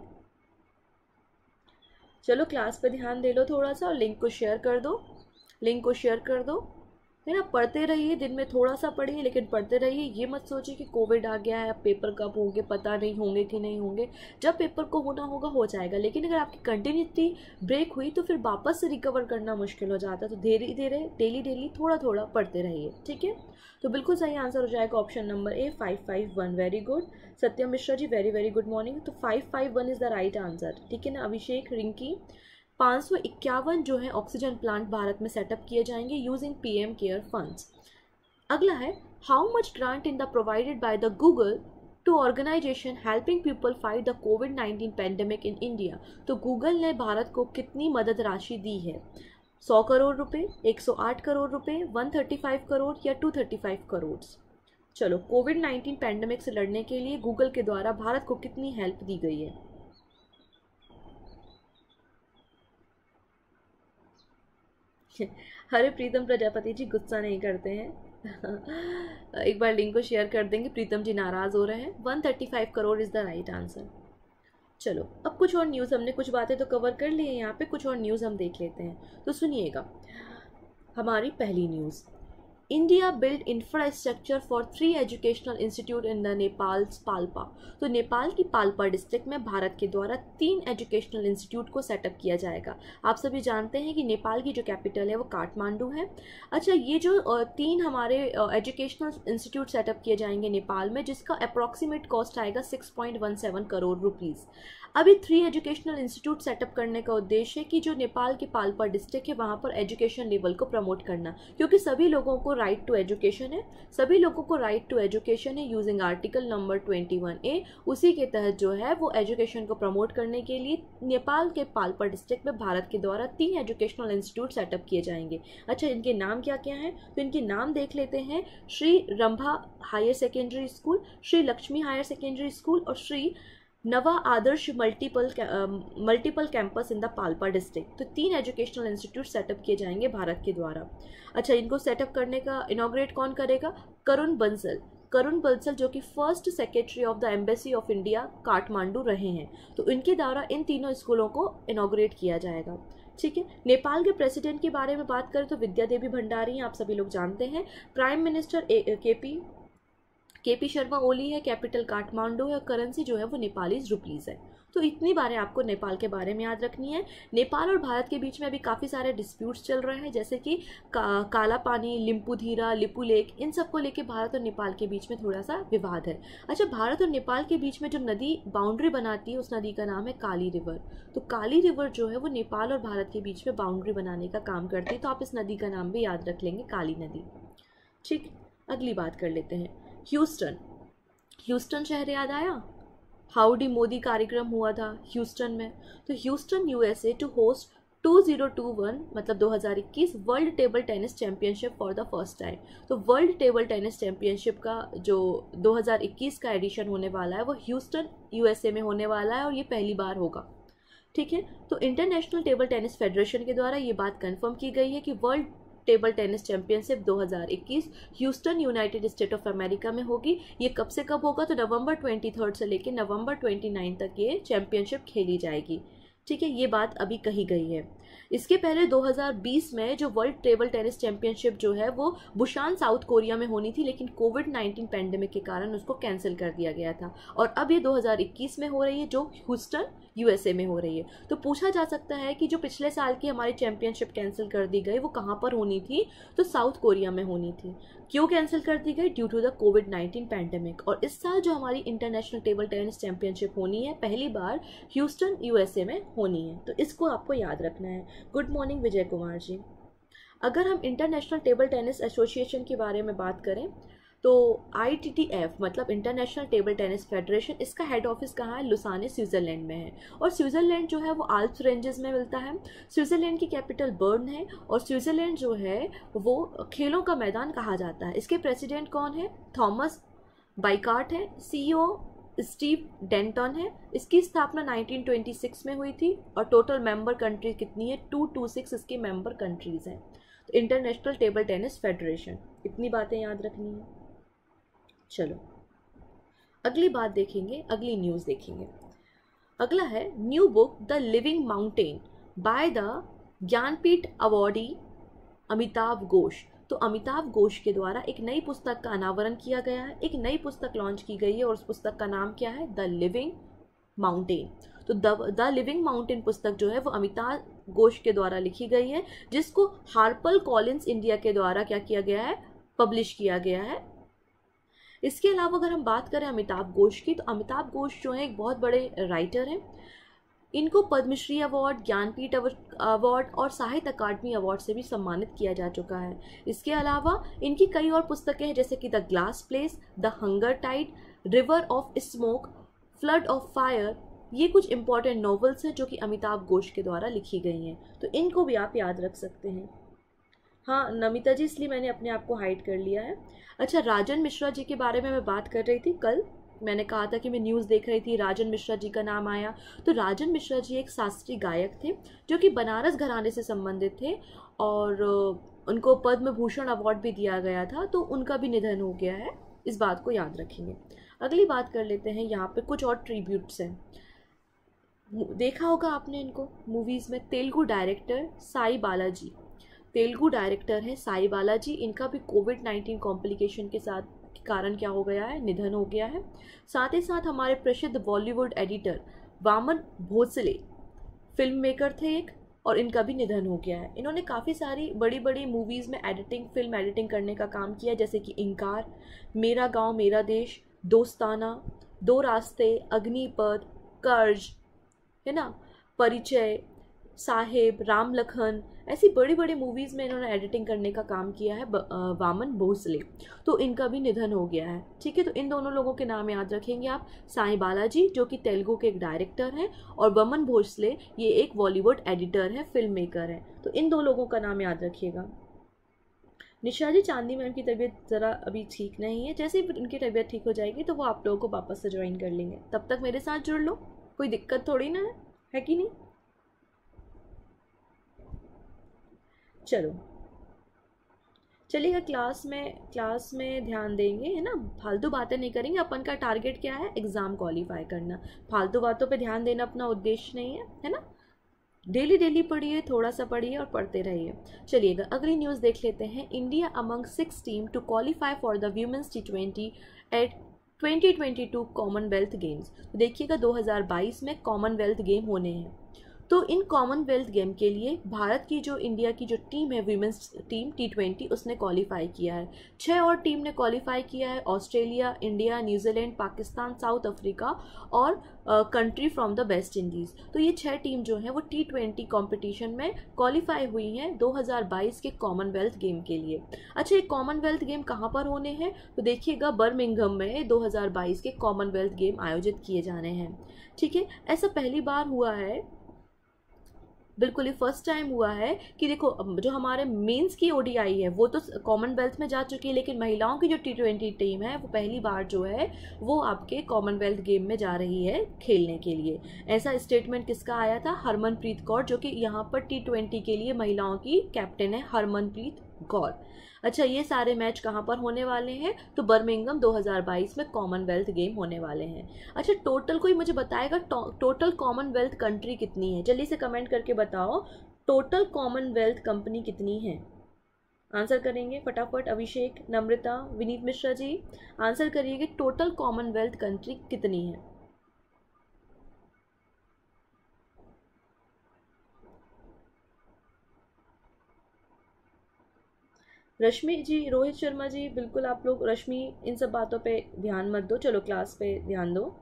चलो क्लास पे ध्यान दे लो थोड़ा सा, और लिंक को शेयर कर दो, लिंक को शेयर कर दो, है ना। पढ़ते रहिए, दिन में थोड़ा सा पढ़िए लेकिन पढ़ते रहिए। ये मत सोचिए कि कोविड आ गया है, अब पेपर कब होंगे पता नहीं, होंगे कि नहीं होंगे। जब पेपर को होना होगा हो जाएगा, लेकिन अगर आपकी कंटिन्यूटी ब्रेक हुई तो फिर वापस से रिकवर करना मुश्किल हो जाता है। तो धीरे धीरे, डेली थोड़ा थोड़ा पढ़ते रहिए, ठीक है। तो बिल्कुल सही आंसर हो जाएगा option number A, 551। Very good Satyam Mishra ji, very good morning. तो 551 इज़ द राइट आंसर, ठीक है ना। अभिषेक रिंकी, 551 जो है ऑक्सीजन प्लांट भारत में सेटअप किए जाएंगे यूजिंग PM केयर फंड्स। अगला है how much grant in the provided by the Google to organization helping people fight the कोविड-19 पैंडेमिक इन इंडिया। तो गूगल ने भारत को कितनी मदद राशि दी है? 100 करोड़ रुपए, 108 करोड़ रुपए, 135 करोड़ या 235 करोड़। चलो, कोविड-19 पैंडेमिक से लड़ने के लिए गूगल के द्वारा भारत को कितनी हेल्प दी गई है? अरे प्रीतम प्रजापति जी गुस्सा नहीं करते हैं। एक बार लिंक को शेयर कर देंगे, प्रीतम जी नाराज़ हो रहे हैं। 135 crore is the right answer. चलो, अब कुछ और न्यूज़, हमने कुछ बातें तो कवर कर ली हैं, यहाँ पे कुछ और न्यूज़ हम देख लेते हैं। तो सुनिएगा, हमारी पहली news, India build infrastructure for 3 educational institute in the Nepal's Palpa. तो नेपाल की पाल्पा डिस्ट्रिक्ट में भारत के द्वारा 3 एजुकेशनल इंस्टीट्यूट को सेटअप किया जाएगा। आप सभी जानते हैं कि नेपाल की जो कैपिटल है वो काठमांडू है। अच्छा, ये जो 3 हमारे एजुकेशनल इंस्टीट्यूट सेटअप किए जाएंगे नेपाल में, जिसका अप्रॉक्सीमेट कॉस्ट आएगा 6.17 करोड़ रुपीज़। अभी 3 एजुकेशनल इंस्टीट्यूट सेटअप करने का उद्देश्य है कि जो नेपाल की पाल्पा डिस्ट्रिक्ट है वहाँ पर एजुकेशन लेवल को प्रमोट करना, क्योंकि सभी लोगों को राइट टू एजुकेशन है, सभी लोगों को राइट टू एजुकेशन है यूजिंग आर्टिकल नंबर 21A। उसी के तहत जो है वो एजुकेशन को प्रमोट करने के लिए नेपाल के पाल्पा डिस्ट्रिक्ट में भारत के द्वारा 3 एजुकेशनल इंस्टीट्यूट सेटअप किए जाएंगे। अच्छा, इनके नाम क्या क्या हैं? तो इनके नाम देख लेते हैं। Shri Rambha higher secondary school, Shri Lakshmi higher secondary school और Shri Nava Adarsh multiple campus in the Palpa district. तो 3 एजुकेशनल इंस्टीट्यूट सेटअप किए जाएंगे भारत के द्वारा। अच्छा, इनको सेटअप करने का इनॉग्रेट कौन करेगा? करुण बंसल जो कि first secretary of the embassy of India Kathmandu रहे हैं। तो इनके द्वारा इन तीनों स्कूलों को इनॉग्रेट किया जाएगा। ठीक है, नेपाल के प्रेसिडेंट के बारे में बात करें तो विद्या देवी भंडारी हैं, आप सभी लोग जानते हैं। प्राइम मिनिस्टर केपी शर्मा ओली है, कैपिटल काठमांडू है और करेंसी जो है वो नेपालीज रुपीज़ है। तो इतनी बारें आपको नेपाल के बारे में याद रखनी है। नेपाल और भारत के बीच में अभी काफ़ी सारे डिस्प्यूट्स चल रहे हैं, जैसे कि काला पानी, लिम्पुधीरा, लिपू लेक, इन सब को लेके भारत और नेपाल के बीच में थोड़ा सा विवाद है। अच्छा, भारत और नेपाल के बीच में जो नदी बाउंड्री बनाती है उस नदी का नाम है काली रिवर। तो काली रिवर जो है वो नेपाल और भारत के बीच में बाउंड्री बनाने का काम करती है। तो आप इस नदी का नाम भी याद रख लेंगे, काली नदी। ठीक, अगली बात कर लेते हैं। ह्यूस्टन शहर याद आया? हाउडी मोदी कार्यक्रम हुआ था ह्यूस्टन में। तो ह्यूस्टन यूएसए टू होस्ट 2021 मतलब 2021 world table tennis championship for the first time. तो वर्ल्ड टेबल टेनिस चैंपियनशिप का जो 2021 का एडिशन होने वाला है वो ह्यूस्टन यूएसए में होने वाला है और ये पहली बार होगा। ठीक है, तो इंटरनेशनल टेबल टेनिस फेडरेशन के द्वारा ये बात कंफर्म की गई है कि world table tennis championship 2021 Houston United State of America में होगी। ये कब से कब होगा? तो नवंबर 23 से लेकर नवंबर 29 तक ये चैंपियनशिप खेली जाएगी। ठीक है, ये बात अभी कही गई है। इसके पहले 2020 में जो वर्ल्ड टेबल टेनिस चैंपियनशिप जो है वो बुशान साउथ कोरिया में होनी थी, लेकिन कोविड-19 पैंडेमिक के कारण उसको कैंसिल कर दिया गया था। और अब ये 2021 में हो रही है, जो ह्यूस्टन यूएसए में हो रही है। तो पूछा जा सकता है कि जो पिछले साल की हमारी चैंपियनशिप कैंसिल कर दी गई वो कहाँ पर होनी थी? तो साउथ कोरिया में होनी थी। क्यों कैंसिल कर दी गई? ड्यू टू द कोविड-19 पैंडेमिक। और इस साल जो हमारी इंटरनेशनल टेबल टेनिस चैंपियनशिप होनी है पहली बार ह्यूस्टन यूएसए में होनी है। तो इसको आपको याद रखना है। Good morning Vijay Kumar ji. अगर हम इंटरनेशनल टेबल टेनिस एसोसिएशन के बारे में बात करें तो ITTF मतलब इंटरनेशनल टेबल टेनिस फेडरेशन, इसका हेड ऑफिस कहाँ है? लुसाने स्विट्ज़रलैंड में है। और स्विट्ज़रलैंड जो है वो आल्प्स रेंजेस में मिलता है। स्विट्ज़रलैंड की कैपिटल बर्न है और स्विट्ज़रलैंड जो है वो खेलों का मैदान कहा जाता है। इसके प्रेसिडेंट कौन है? थॉमस बाइकार्ट है। CEO स्टीव डेंटन है। इसकी स्थापना 1926 में हुई थी और टोटल मेंबर कंट्री कितनी है? 226 इसके मेंबर कंट्रीज़ हैं। तो इंटरनेशनल टेबल टेनिस फेडरेशन, इतनी बातें याद रखनी है। चलो, अगली बात देखेंगे, अगली न्यूज़ देखेंगे। अगला है new book the living mountain by the Jnanpith awardee Amitabh Ghosh. तो अमिताभ घोष के द्वारा एक नई पुस्तक का अनावरण किया गया है, एक नई पुस्तक लॉन्च की गई है और उस पुस्तक का नाम क्या है? The living mountain. तो द लिविंग माउंटेन पुस्तक जो है वो अमिताभ घोष के द्वारा लिखी गई है, जिसको हार्पर कॉलिंस इंडिया के द्वारा क्या किया गया है? पब्लिश किया गया है। इसके अलावा अगर हम बात करें अमिताभ घोष की, तो अमिताभ घोष जो है एक बहुत बड़े राइटर हैं। इनको पद्मश्री अवार्ड, ज्ञानपीठ अवार्ड और साहित्य अकादमी अवार्ड से भी सम्मानित किया जा चुका है। इसके अलावा इनकी कई और पुस्तकें हैं, जैसे कि the glass palace, the hunger tide, river of smoke, flood of fire, ये कुछ इंपॉर्टेंट नॉवेल्स हैं जो कि अमिताभ घोष के द्वारा लिखी गई हैं, तो इनको भी आप याद रख सकते हैं। हाँ नमिता जी, इसलिए मैंने अपने आप को हाइड कर लिया है। अच्छा, राजन मिश्रा जी के बारे में मैं बात कर रही थी कल, मैंने कहा था कि मैं न्यूज़ देख रही थी, राजन मिश्रा जी का नाम आया। तो राजन मिश्रा जी एक शास्त्रीय गायक थे जो कि बनारस घराने से संबंधित थे और उनको पद्म भूषण अवार्ड भी दिया गया था, तो उनका भी निधन हो गया है, इस बात को याद रखेंगे। अगली बात कर लेते हैं, यहाँ पे कुछ और ट्रिब्यूट्स हैं, देखा होगा आपने इनको मूवीज़ में। तेलुगु डायरेक्टर साई बालाजी, तेलुगु डायरेक्टर हैं साई बालाजी, इनका भी कोविड-19 कॉम्प्लिकेशन के कारण क्या हो गया है, निधन हो गया है। साथ ही साथ हमारे प्रसिद्ध Bollywood editor Vaman Bhosle film maker थे एक, और इनका भी निधन हो गया है। इन्होंने काफ़ी सारी बड़ी बड़ी मूवीज़ में फिल्म एडिटिंग करने का काम किया, जैसे कि इंकार, मेरा गांव मेरा देश, दोस्ताना, दो रास्ते, अग्निपथ, कर्ज, है ना, परिचय, साहेब, राम लखन, ऐसी बड़ी बड़ी मूवीज़ में इन्होंने एडिटिंग करने का काम किया है वामन भोसले, तो इनका भी निधन हो गया है। ठीक है, तो इन दोनों लोगों के नाम याद रखेंगे आप, साई बालाजी जो कि तेलुगु के एक डायरेक्टर हैं और वामन भोसले ये एक बॉलीवुड एडिटर है, फिल्म मेकर है, तो इन दो लोगों का नाम याद रखिएगा। निशा जी, चांदी मैम की तबीयत ज़रा अभी ठीक नहीं है, जैसे ही उनकी तबीयत ठीक हो जाएगी तो वो आप लोगों को वापस से ज्वाइन कर लेंगे, तब तक मेरे साथ जुड़ लो, कोई दिक्कत थोड़ी ना है कि नहीं। चलो चलिएगा, क्लास में ध्यान देंगे, है ना, फालतू बातें नहीं करेंगे। अपन का टारगेट क्या है, एग्ज़ाम क्वालिफाई करना, फालतू बातों पे ध्यान देना अपना उद्देश्य नहीं है ना। डेली पढ़िए, थोड़ा सा पढ़िए और पढ़ते रहिए। चलिएगा अगली न्यूज़ देख लेते हैं। India among 6 team to qualify for the women's T20 at 2022 Commonwealth games. तो देखिएगा 2022 में कॉमनवेल्थ गेम होने हैं, तो इन कॉमनवेल्थ गेम के लिए भारत की जो इंडिया की जो टीम है वीमेंस टीम T20, उसने क्वालिफाई किया है। 6 और टीम ने क्वालिफाई किया है, Australia, India, New Zealand, Pakistan, South Africa और country from the West Indies. तो ये 6 टीम जो हैं वो T20 कॉम्पिटिशन में क्वालिफाई हुई हैं 2022 के कॉमनवेल्थ गेम के लिए। अच्छा, ये कॉमनवेल्थ गेम कहाँ पर होने हैं, तो देखिएगा बर्मिंघम में 2022 के कॉमनवेल्थ गेम आयोजित किए जाने हैं। ठीक है, ऐसा पहली बार हुआ है, बिल्कुल ही फर्स्ट टाइम हुआ है कि देखो जो हमारे मेंस की ODI है वो तो कॉमनवेल्थ में जा चुकी है, लेकिन महिलाओं की जो T20 टीम है वो पहली बार जो है वो आपके कॉमनवेल्थ गेम में जा रही है खेलने के लिए। ऐसा स्टेटमेंट किसका आया था, हरमनप्रीत कौर, जो कि यहाँ पर T20 के लिए महिलाओं की कैप्टन है, हरमनप्रीत कौर। अच्छा, ये सारे मैच कहाँ पर होने वाले हैं, तो बर्मिंघम 2022 में कॉमनवेल्थ गेम होने वाले हैं। अच्छा, टोटल कोई मुझे बताएगा टोटल कॉमनवेल्थ कंट्री कितनी है, जल्दी से कमेंट करके बताओ, टोटल कॉमनवेल्थ कंपनी कितनी है। आंसर करेंगे फटाफट, अभिषेक, नम्रता, विनीत मिश्रा जी आंसर करिए, टोटल कॉमनवेल्थ कंट्री कितनी है। रश्मि जी, रोहित शर्मा जी, बिल्कुल आप लोग, रश्मि इन सब बातों पे ध्यान मत दो, चलो क्लास पे ध्यान दो।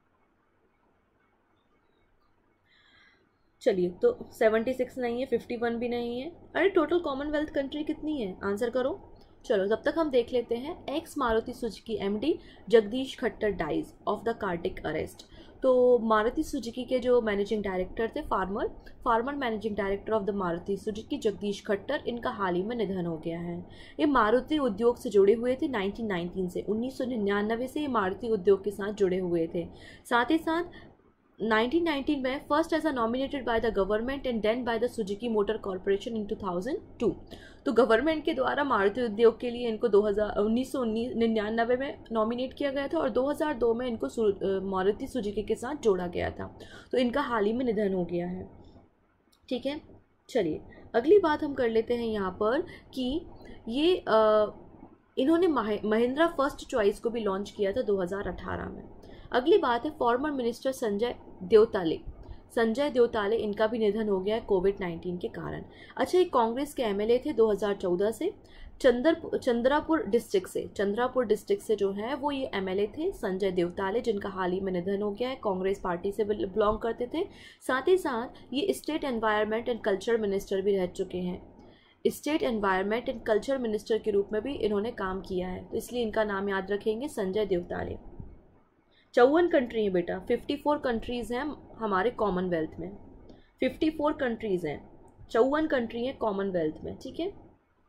चलिए, तो 76 नहीं है, 51 भी नहीं है। अरे टोटल कॉमनवेल्थ कंट्री कितनी है, आंसर करो। चलो तब तक हम देख लेते हैं। Ex Maruti Suzuki MD Jagdish Khattar dies of the cardiac arrest. तो मारुति सुजुकी के जो मैनेजिंग डायरेक्टर थे, former managing director of the Maruti Suzuki Jagdish Khattar, इनका हाल ही में निधन हो गया है। ये मारुति उद्योग से जुड़े हुए थे 1919 से, 1999 से ये मारुति उद्योग के साथ जुड़े हुए थे। साथ ही साथ 1919 में first as a nominated by the government and then by the Suzuki motor corporation in 2002। तो गवर्नमेंट के द्वारा मारुति उद्योग के लिए इनको 1999 में नॉमिनेट किया गया था और 2002 में इनको मारुति सुजुकी के साथ जोड़ा गया था। तो इनका हाल ही में निधन हो गया है। ठीक है, चलिए अगली बात हम कर लेते हैं यहाँ पर कि ये इन्होंने महिंद्रा फर्स्ट चॉइस को भी लॉन्च किया था 2018 में। अगली बात है फॉर्मर मिनिस्टर संजय देवताले, इनका भी निधन हो गया है कोविड-19 के कारण। अच्छा, ये कांग्रेस के MLA थे 2014 से, चंद्रापुर डिस्ट्रिक्ट से जो है वो ये MLA थे संजय देवताले, जिनका हाल ही में निधन हो गया है। कांग्रेस पार्टी से बिलोंग करते थे। साथ ही साथ ये state environment and culture minister भी रह चुके हैं। State environment and culture minister के रूप में भी इन्होंने काम किया है, तो इसलिए इनका नाम याद रखेंगे, संजय देवताले। 54 कंट्री हैं बेटा, 54 कंट्रीज़ हैं हमारे कॉमनवेल्थ में, 54 कंट्रीज़ हैं, 54 कंट्री हैं कॉमनवेल्थ में, ठीक है।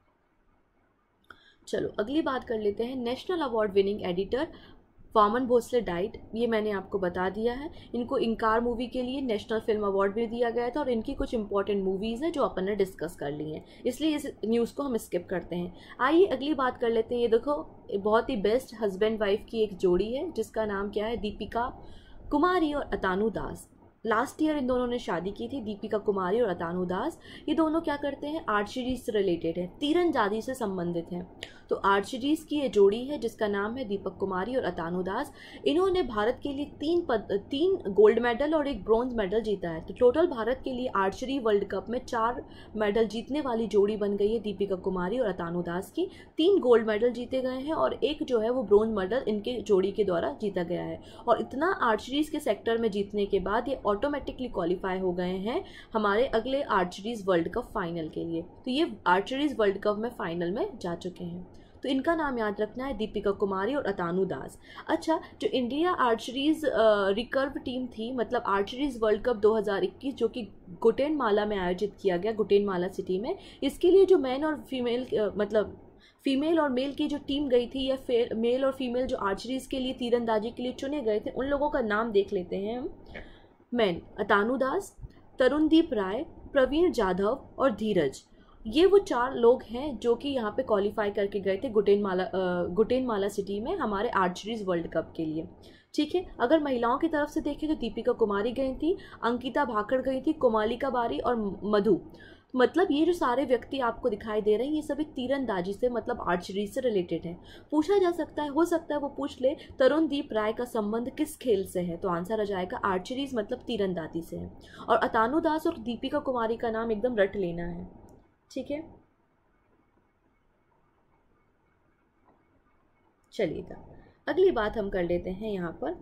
चलो अगली बात कर लेते हैं। National award winning editor Vaman Bhosle died, ये मैंने आपको बता दिया है। इनको इंकार मूवी के लिए नेशनल फिल्म अवार्ड भी दिया गया था और इनकी कुछ इंपॉर्टेंट मूवीज़ हैं जो अपन ने डिस्कस कर ली हैं, इसलिए इस न्यूज़ को हम स्किप करते हैं। आइए अगली बात कर लेते हैं। ये देखो बहुत ही बेस्ट हस्बैंड वाइफ की एक जोड़ी है जिसका नाम क्या है, दीपिका कुमारी और अतानु दास। लास्ट ईयर इन दोनों ने शादी की थी, दीपिका कुमारी और अतानु दास। ये दोनों क्या करते हैं, आर्चरीज से रिलेटेड है, तीरंदाजी से संबंधित हैं। तो आर्चरीज की ये जोड़ी है जिसका नाम है दीपक कुमारी और अतानु दास। इन्होंने भारत के लिए 3 गोल्ड मेडल और 1 ब्रॉन्ज मेडल जीता है। तो टोटल भारत के लिए आर्चरी वर्ल्ड कप में 4 मेडल जीतने वाली जोड़ी बन गई है दीपिका कुमारी और अतानु दास की। 3 गोल्ड मेडल जीते गए हैं और 1 जो है वो ब्रॉन्ज मेडल इनके जोड़ी के द्वारा जीता गया है। और इतना आर्चरीज के सेक्टर में जीतने के बाद ये ऑटोमेटिकली क्वालिफाई हो गए हैं हमारे अगले आर्चरीज वर्ल्ड कप फाइनल के लिए। तो ये आर्चरीज वर्ल्ड कप में फाइनल में जा चुके हैं। तो इनका नाम याद रखना है, दीपिका कुमारी और अतानु दास। अच्छा, जो इंडिया आर्चरीज रिकर्व टीम थी, मतलब आर्चरीज वर्ल्ड कप 2021 जो कि गुटेनमाला में आयोजित किया गया, गुटेनमाला सिटी में, इसके लिए जो मैन और फीमेल मतलब फीमेल और मेल की जो टीम गई थी या मेल और फीमेल जो आर्चरीज के लिए तीरंदाजी के लिए चुने गए थे, उन लोगों का नाम देख लेते हैं हम। मैन अतानु दास, तरुणदीप राय, प्रवीण जाधव और धीरज। ये वो 4 लोग हैं जो कि यहाँ पे क्वालिफाई करके गए थे गुटेनमाला सिटी में हमारे आर्चरीज वर्ल्ड कप के लिए, ठीक है। अगर महिलाओं की तरफ से देखें तो दीपिका कुमारी गई थी, अंकिता भाकड़ गई थी, कोमालिका बारी और मधु। मतलब ये जो सारे व्यक्ति आपको दिखाई दे रहे हैं ये सभी तीरंदाजी से मतलब आर्चरी से रिलेटेड है। पूछा जा सकता है, हो सकता है वो पूछ ले तरुणदीप राय का संबंध किस खेल से है, तो आंसर आ जाएगा आर्चरीज मतलब तीरंदाजी से है। और अतानु दास और दीपिका कुमारी का नाम एकदम रट लेना है, ठीक है। चलिएगा अगली बात हम कर लेते हैं यहाँ पर।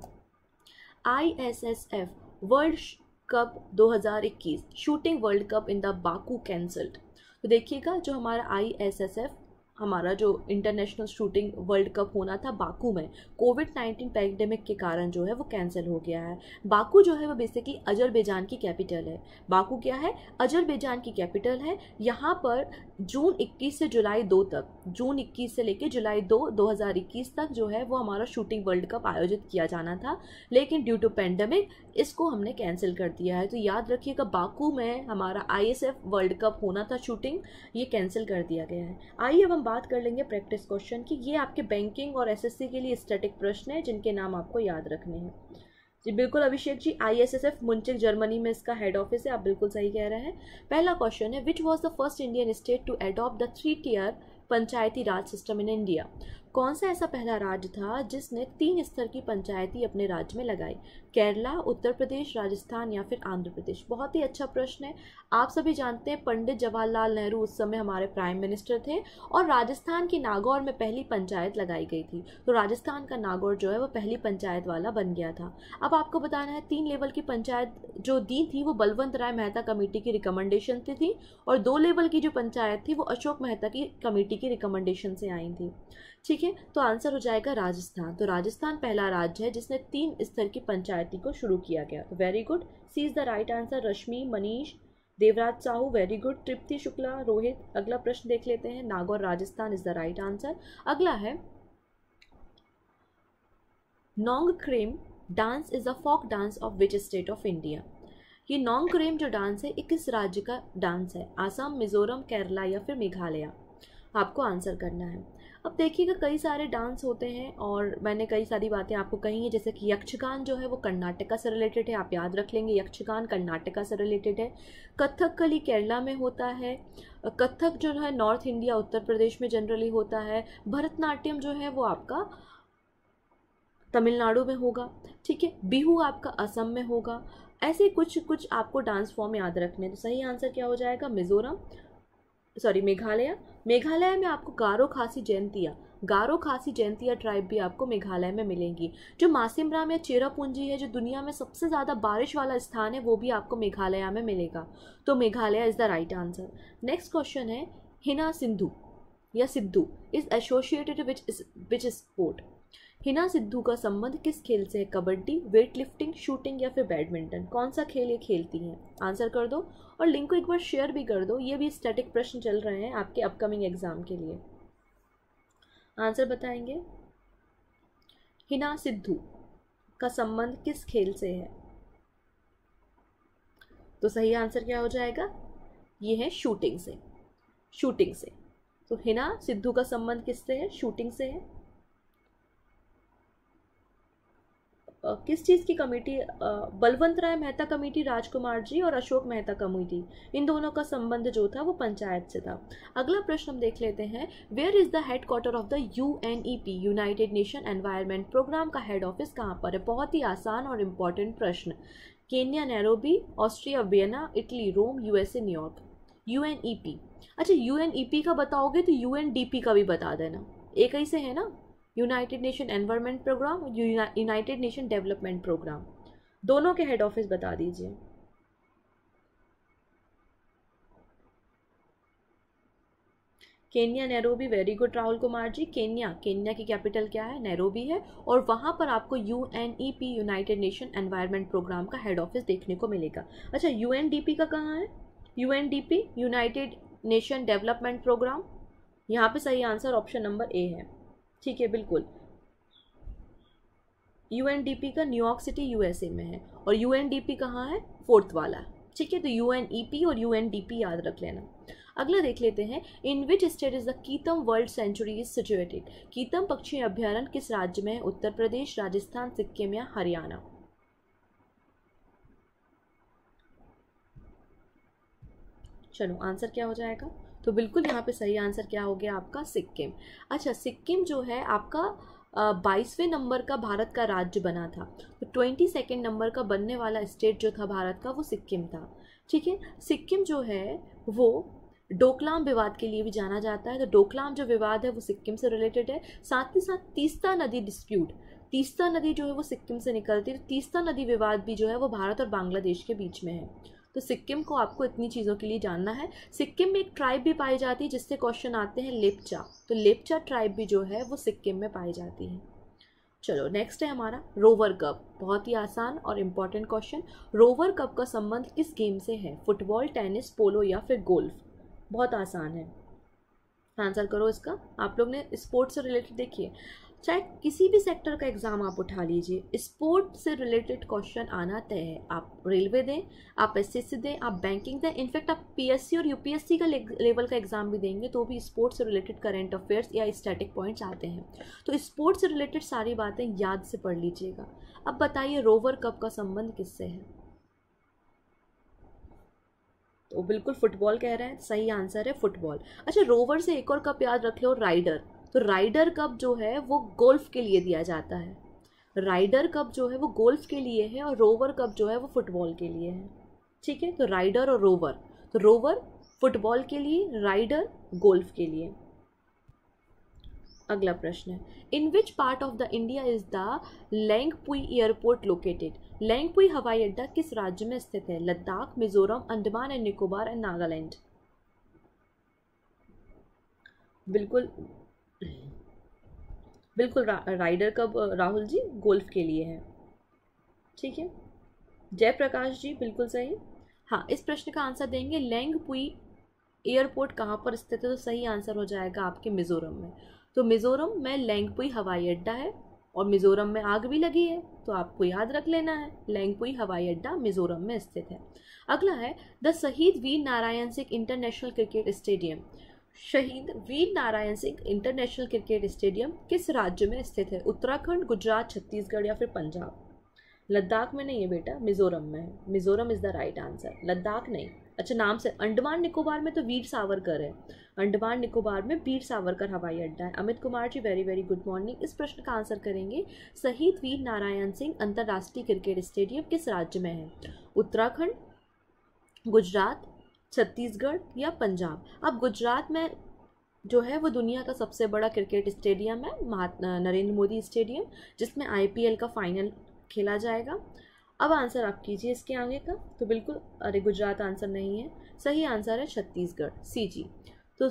ISSF world cup 2021 shooting world cup in the Baku cancelled. तो देखिएगा जो हमारा ISSF हमारा जो इंटरनेशनल शूटिंग वर्ल्ड कप होना था बाकू में, कोविड-19 पैंडेमिक के कारण जो है वो कैंसिल हो गया है। बाकू जो है वो बेसिकली अजरबैजान की कैपिटल है। बाकू क्या है, अजरबैजान की कैपिटल है। यहाँ पर जून 21 से जुलाई 2 तक, जून 21 से लेकर जुलाई 2 2021 तक जो है वो हमारा शूटिंग वर्ल्ड कप आयोजित किया जाना था, लेकिन ड्यू टू पैंडेमिक इसको हमने कैंसिल कर दिया है। तो याद रखिएगा बाकू में हमारा ISF वर्ल्ड कप होना था शूटिंग, ये कैंसिल कर दिया गया है। आइए अब हम बात कर लेंगे प्रैक्टिस क्वेश्चन की। ये आपके बैंकिंग और SSC के लिए स्टैटिक प्रश्न है जिनके नाम आपको याद रखने हैं। जी बिल्कुल अभिषेक जी, ISSF मुंचिक जर्मनी में इसका हेड ऑफिस है, आप बिल्कुल सही कह रहे हैं। पहला क्वेश्चन है, which was the first Indian state to adopt the 3-tier Panchayati Raj system in India. कौन सा ऐसा पहला राज्य था जिसने 3 स्तर की पंचायती अपने राज्य में लगाई, केरला, उत्तर प्रदेश, राजस्थान या फिर आंध्र प्रदेश। बहुत ही अच्छा प्रश्न है। आप सभी जानते हैं पंडित जवाहरलाल नेहरू उस समय हमारे प्राइम मिनिस्टर थे और राजस्थान के नागौर में पहली पंचायत लगाई गई थी। तो राजस्थान का नागौर जो है वो पहली पंचायत वाला बन गया था। अब आपको बताना है 3 लेवल की पंचायत जो दी थी वो बलवंत राय मेहता कमेटी की रिकमेंडेशन से थी और 2 लेवल की जो पंचायत थी वो अशोक मेहता की कमेटी की रिकमेंडेशन से आई थी, ठीक है। तो आंसर हो जाएगा राजस्थान। तो राजस्थान पहला राज्य है जिसने 3 स्तर की पंचायती को शुरू किया गया। तो very good, C is the right answer. Rashmi, Manish, Devraj Sahu very good, Tripti Shukla, Rohit. अगला प्रश्न देख लेते हैं। Nagaur Rajasthan is the right answer. अगला है, Nongkrem dance is a folk dance of which state of India. ये नोंगक्रेम जो डांस है ये किस राज्य का डांस है, आसाम, मिजोरम, केरला या फिर मेघालय। आपको आंसर करना है। अब देखिएगा कई सारे डांस होते हैं और मैंने कई सारी बातें आपको कही हैं, जैसे कि यक्षगान जो है वो कर्नाटका से रिलेटेड है, आप याद रख लेंगे यक्षगान कर्नाटका से रिलेटेड है। कथकली केरला में होता है। कथक जो है नॉर्थ इंडिया उत्तर प्रदेश में जनरली होता है। भरतनाट्यम जो है वो आपका तमिलनाडु में होगा, ठीक है। बिहू आपका असम में होगा। ऐसे कुछ आपको डांस फॉर्म याद रखने हैं। तो सही आंसर क्या हो जाएगा, मेघालय। मेघालय में आपको गारो खासी जयंतिया ट्राइब भी आपको मेघालय में मिलेंगी। जो मासिमराम या चेरापूंजी है जो दुनिया में सबसे ज़्यादा बारिश वाला स्थान है वो भी आपको मेघालय में मिलेगा। तो Meghalaya is the right answer. Next question है, Heena Sidhu is associated which sport. Heena Sidhu का संबंध किस खेल से है? कबड्डी, वेट लिफ्टिंग, शूटिंग या फिर बैडमिंटन? कौन सा खेल ये खेलती हैं? आंसर कर दो और लिंक को एक बार शेयर भी कर दो। ये भी स्टैटिक प्रश्न चल रहे हैं आपके अपकमिंग एग्जाम के लिए। आंसर बताएंगे। हिना सिद्धू का संबंध किस खेल से है? तो सही आंसर क्या हो जाएगा? ये है शूटिंग से। शूटिंग से। तो हिना सिद्धू का संबंध किससे है? शूटिंग से है। किस चीज़ की कमेटी? बलवंत राय मेहता कमेटी, राजकुमार जी और अशोक मेहता कमेटी, इन दोनों का संबंध जो था वो पंचायत से था। अगला प्रश्न हम देख लेते हैं। Where is the headquarter of the UNEP, United Nation Environment Programme का हेड ऑफिस कहाँ पर है? बहुत ही आसान और इम्पॉर्टेंट प्रश्न। Kenya Nairobi, Austria Vienna, Italy Rome, USA New York. UNEP. अच्छा, यूएनईपी का बताओगे तो यूएनडीपी का भी बता देना, एक ही से है ना। यूनाइटेड नेशन एनवायरनमेंट प्रोग्राम और यूनाइटेड नेशन डेवलपमेंट प्रोग्राम, दोनों के हेड ऑफिस बता दीजिए। Kenya Nairobi, very good Rahul Kumar ji. Kenya की कैपिटल क्या है? नैरोबी है। और वहाँ पर आपको UNEP, United Nation Environment Programme का हेड ऑफिस देखने को मिलेगा। अच्छा, यूएनडीपी का कहाँ है? UNDP, United Nation Development Programme, यहाँ पे सही आंसर ऑप्शन नंबर ए है। ठीक है, बिल्कुल। यूएनडीपी का न्यूयॉर्क सिटी यूएसए में है। और यूएनडीपी कहाँ है? फोर्थ वाला। ठीक है, तो यूएनईपी और यूएनडीपी याद रख लेना। अगला देख लेते हैं। In which state is the Keetham bird sanctuary is situated? Keetham पक्षी अभ्यारण्य किस राज्य में है? उत्तर प्रदेश, राजस्थान, सिक्किम या हरियाणा? चलो, आंसर क्या हो जाएगा? तो बिल्कुल यहाँ पे सही आंसर क्या हो गया आपका? सिक्किम। अच्छा, सिक्किम जो है आपका 22वें नंबर का भारत का राज्य बना था। तो 22 नंबर का बनने वाला स्टेट जो था भारत का वो सिक्किम था। ठीक है, सिक्किम जो है वो डोकलाम विवाद के लिए भी जाना जाता है। तो डोकलाम जो विवाद है वो सिक्किम से रिलेटेड है। साथ ही साथ तीस्ता नदी डिस्प्यूट, तीस्ता नदी जो है वो सिक्किम से निकलती है। तो तीस्ता नदी विवाद भी जो है वो भारत और बांग्लादेश के बीच में है। तो सिक्किम को आपको इतनी चीज़ों के लिए जानना है। सिक्किम में एक ट्राइब भी पाई जाती है जिससे क्वेश्चन आते हैं लेप्चा। तो लेप्चा ट्राइब भी जो है वो सिक्किम में पाई जाती है। चलो, नेक्स्ट है हमारा रोवर कप। बहुत ही आसान और इम्पॉर्टेंट क्वेश्चन। रोवर कप का संबंध किस गेम से है? फुटबॉल, टेनिस, पोलो या फिर गोल्फ? बहुत आसान है, आंसर करो इसका। आप लोग ने स्पोर्ट्स से रिलेटेड देखिए, चाहे किसी भी सेक्टर का एग्जाम आप उठा लीजिए, स्पोर्ट से रिलेटेड क्वेश्चन आना तय है। आप रेलवे दें, आप एसएससी दें, आप बैंकिंग दें, इनफैक्ट आप पीएससी और यूपीएससी का लेवल का एग्जाम भी देंगे तो भी स्पोर्ट्स से रिलेटेड करंट अफेयर्स या स्टैटिक पॉइंट्स आते हैं। तो स्पोर्ट्स से रिलेटेड सारी बातें याद से पढ़ लीजिएगा। अब बताइए रोवर कप का संबंध किससे है? तो बिल्कुल फुटबॉल कह रहे हैं, सही आंसर है फुटबॉल। अच्छा, रोवर से एक और कप याद रख लो, राइडर। तो राइडर कप जो है वो गोल्फ के लिए दिया जाता है। राइडर कप जो है वो गोल्फ के लिए है और रोवर कप जो है वो फुटबॉल के लिए है। ठीक है, तो राइडर और रोवर, तो रोवर फुटबॉल के लिए, राइडर गोल्फ के लिए। अगला प्रश्न है। In which part of the India is the Lengpui airport located? Lengpui हवाई अड्डा किस राज्य में स्थित है? Ladakh, Mizoram, Andaman and Nicobar and Nagaland? बिल्कुल बिल्कुल, राइडर कब राहुल जी गोल्फ के लिए है। ठीक है, जयप्रकाश जी बिल्कुल सही। हाँ, इस प्रश्न का आंसर देंगे लेंगपुई एयरपोर्ट कहाँ पर स्थित है? तो सही आंसर हो जाएगा आपके मिजोरम में। तो मिजोरम में लेंगपुई हवाई अड्डा है और मिजोरम में आग भी लगी है, तो आपको याद रख लेना है लेंगपुई हवाई अड्डा मिजोरम में स्थित है। अगला है the Shaheed Veer Narayan Singh international cricket stadium. Shaheed Veer Narayan Singh international cricket stadium किस राज्य में स्थित है? उत्तराखंड, गुजरात, छत्तीसगढ़ या फिर पंजाब? लद्दाख में नहीं है बेटा, मिजोरम में है। Mizoram is the right answer, Ladakh नहीं। अच्छा, नाम से अंडमान निकोबार में तो वीर सावरकर है। अंडमान निकोबार में वीर सावरकर हवाई अड्डा है। Amit Kumar ji very very good morning. इस प्रश्न का आंसर करेंगे शहीद वीर नारायण सिंह अंतर्राष्ट्रीय क्रिकेट स्टेडियम किस राज्य में है? उत्तराखंड, गुजरात, छत्तीसगढ़ या पंजाब? अब गुजरात में जो है वो दुनिया का सबसे बड़ा क्रिकेट स्टेडियम है, नरेंद्र मोदी स्टेडियम, जिसमें आईपीएल का फाइनल खेला जाएगा। अब आंसर आप कीजिए इसके आगे का। तो बिल्कुल, अरे गुजरात आंसर नहीं है, सही आंसर है छत्तीसगढ़, सीजी। तो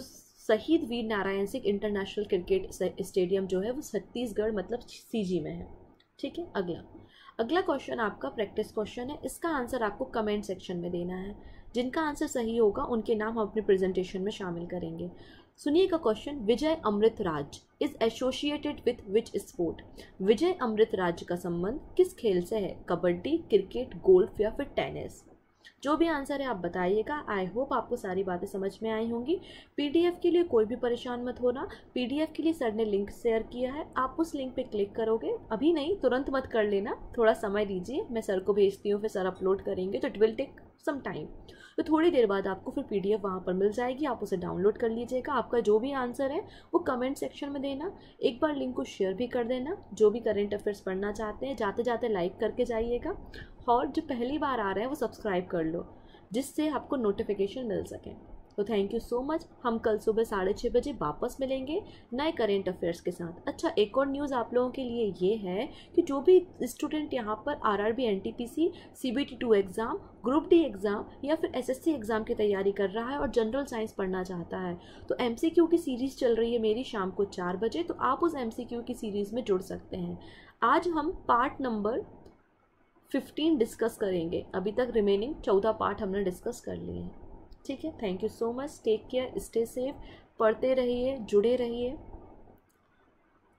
Shaheed Veer Narayan Singh international cricket stadium जो है वो छत्तीसगढ़ मतलब सीजी में है। ठीक है, अगला क्वेश्चन आपका प्रैक्टिस क्वेश्चन है। इसका आंसर आपको कमेंट सेक्शन में देना है। जिनका आंसर सही होगा उनके नाम हम अपने प्रेजेंटेशन में शामिल करेंगे। सुनिएगा question, Vijay Amritraj is associated with which sport? Vijay Amritraj का संबंध किस खेल से है? कबड्डी, क्रिकेट, गोल्फ या फिर टेनिस? जो भी आंसर है आप बताइएगा। आई होप आपको सारी बातें समझ में आई होंगी। पीडीएफ के लिए कोई भी परेशान मत होना। पीडीएफ के लिए सर ने लिंक शेयर किया है, आप उस लिंक पे क्लिक करोगे। अभी नहीं, तुरंत मत कर लेना, थोड़ा समय लीजिए, मैं सर को भेजती हूँ, फिर सर अपलोड करेंगे, तो it will take some time. तो थोड़ी देर बाद आपको फिर पीडीएफ वहाँ पर मिल जाएगी, आप उसे डाउनलोड कर लीजिएगा। आपका जो भी आंसर है वो कमेंट सेक्शन में देना। एक बार लिंक को शेयर भी कर देना। जो भी करेंट अफेयर्स पढ़ना चाहते हैं जाते जाते लाइक करके जाइएगा, और जो पहली बार आ रहे हैं वो सब्सक्राइब कर लो, जिससे आपको नोटिफिकेशन मिल सके। तो थैंक यू सो मच। हम कल सुबह 6:30 बजे वापस मिलेंगे नए करेंट अफेयर्स के साथ। अच्छा, एक और न्यूज़ आप लोगों के लिए ये है कि जो भी स्टूडेंट यहाँ पर RRB, NTPC, CBT2 exam, group D exam या फिर SSC एग्ज़ाम की तैयारी कर रहा है और जनरल साइंस पढ़ना चाहता है, तो MCQ की सीरीज़ चल रही है मेरी शाम को 4 बजे, तो आप उस MCQ की सीरीज़ में जुड़ सकते हैं। आज हम पार्ट नंबर 15 डिस्कस करेंगे। अभी तक रिमेनिंग 14 पार्ट हमने डिस्कस कर लिए हैं। ठीक है, thank you so much, take care, stay safe, पढ़ते रहिए, जुड़े रहिए।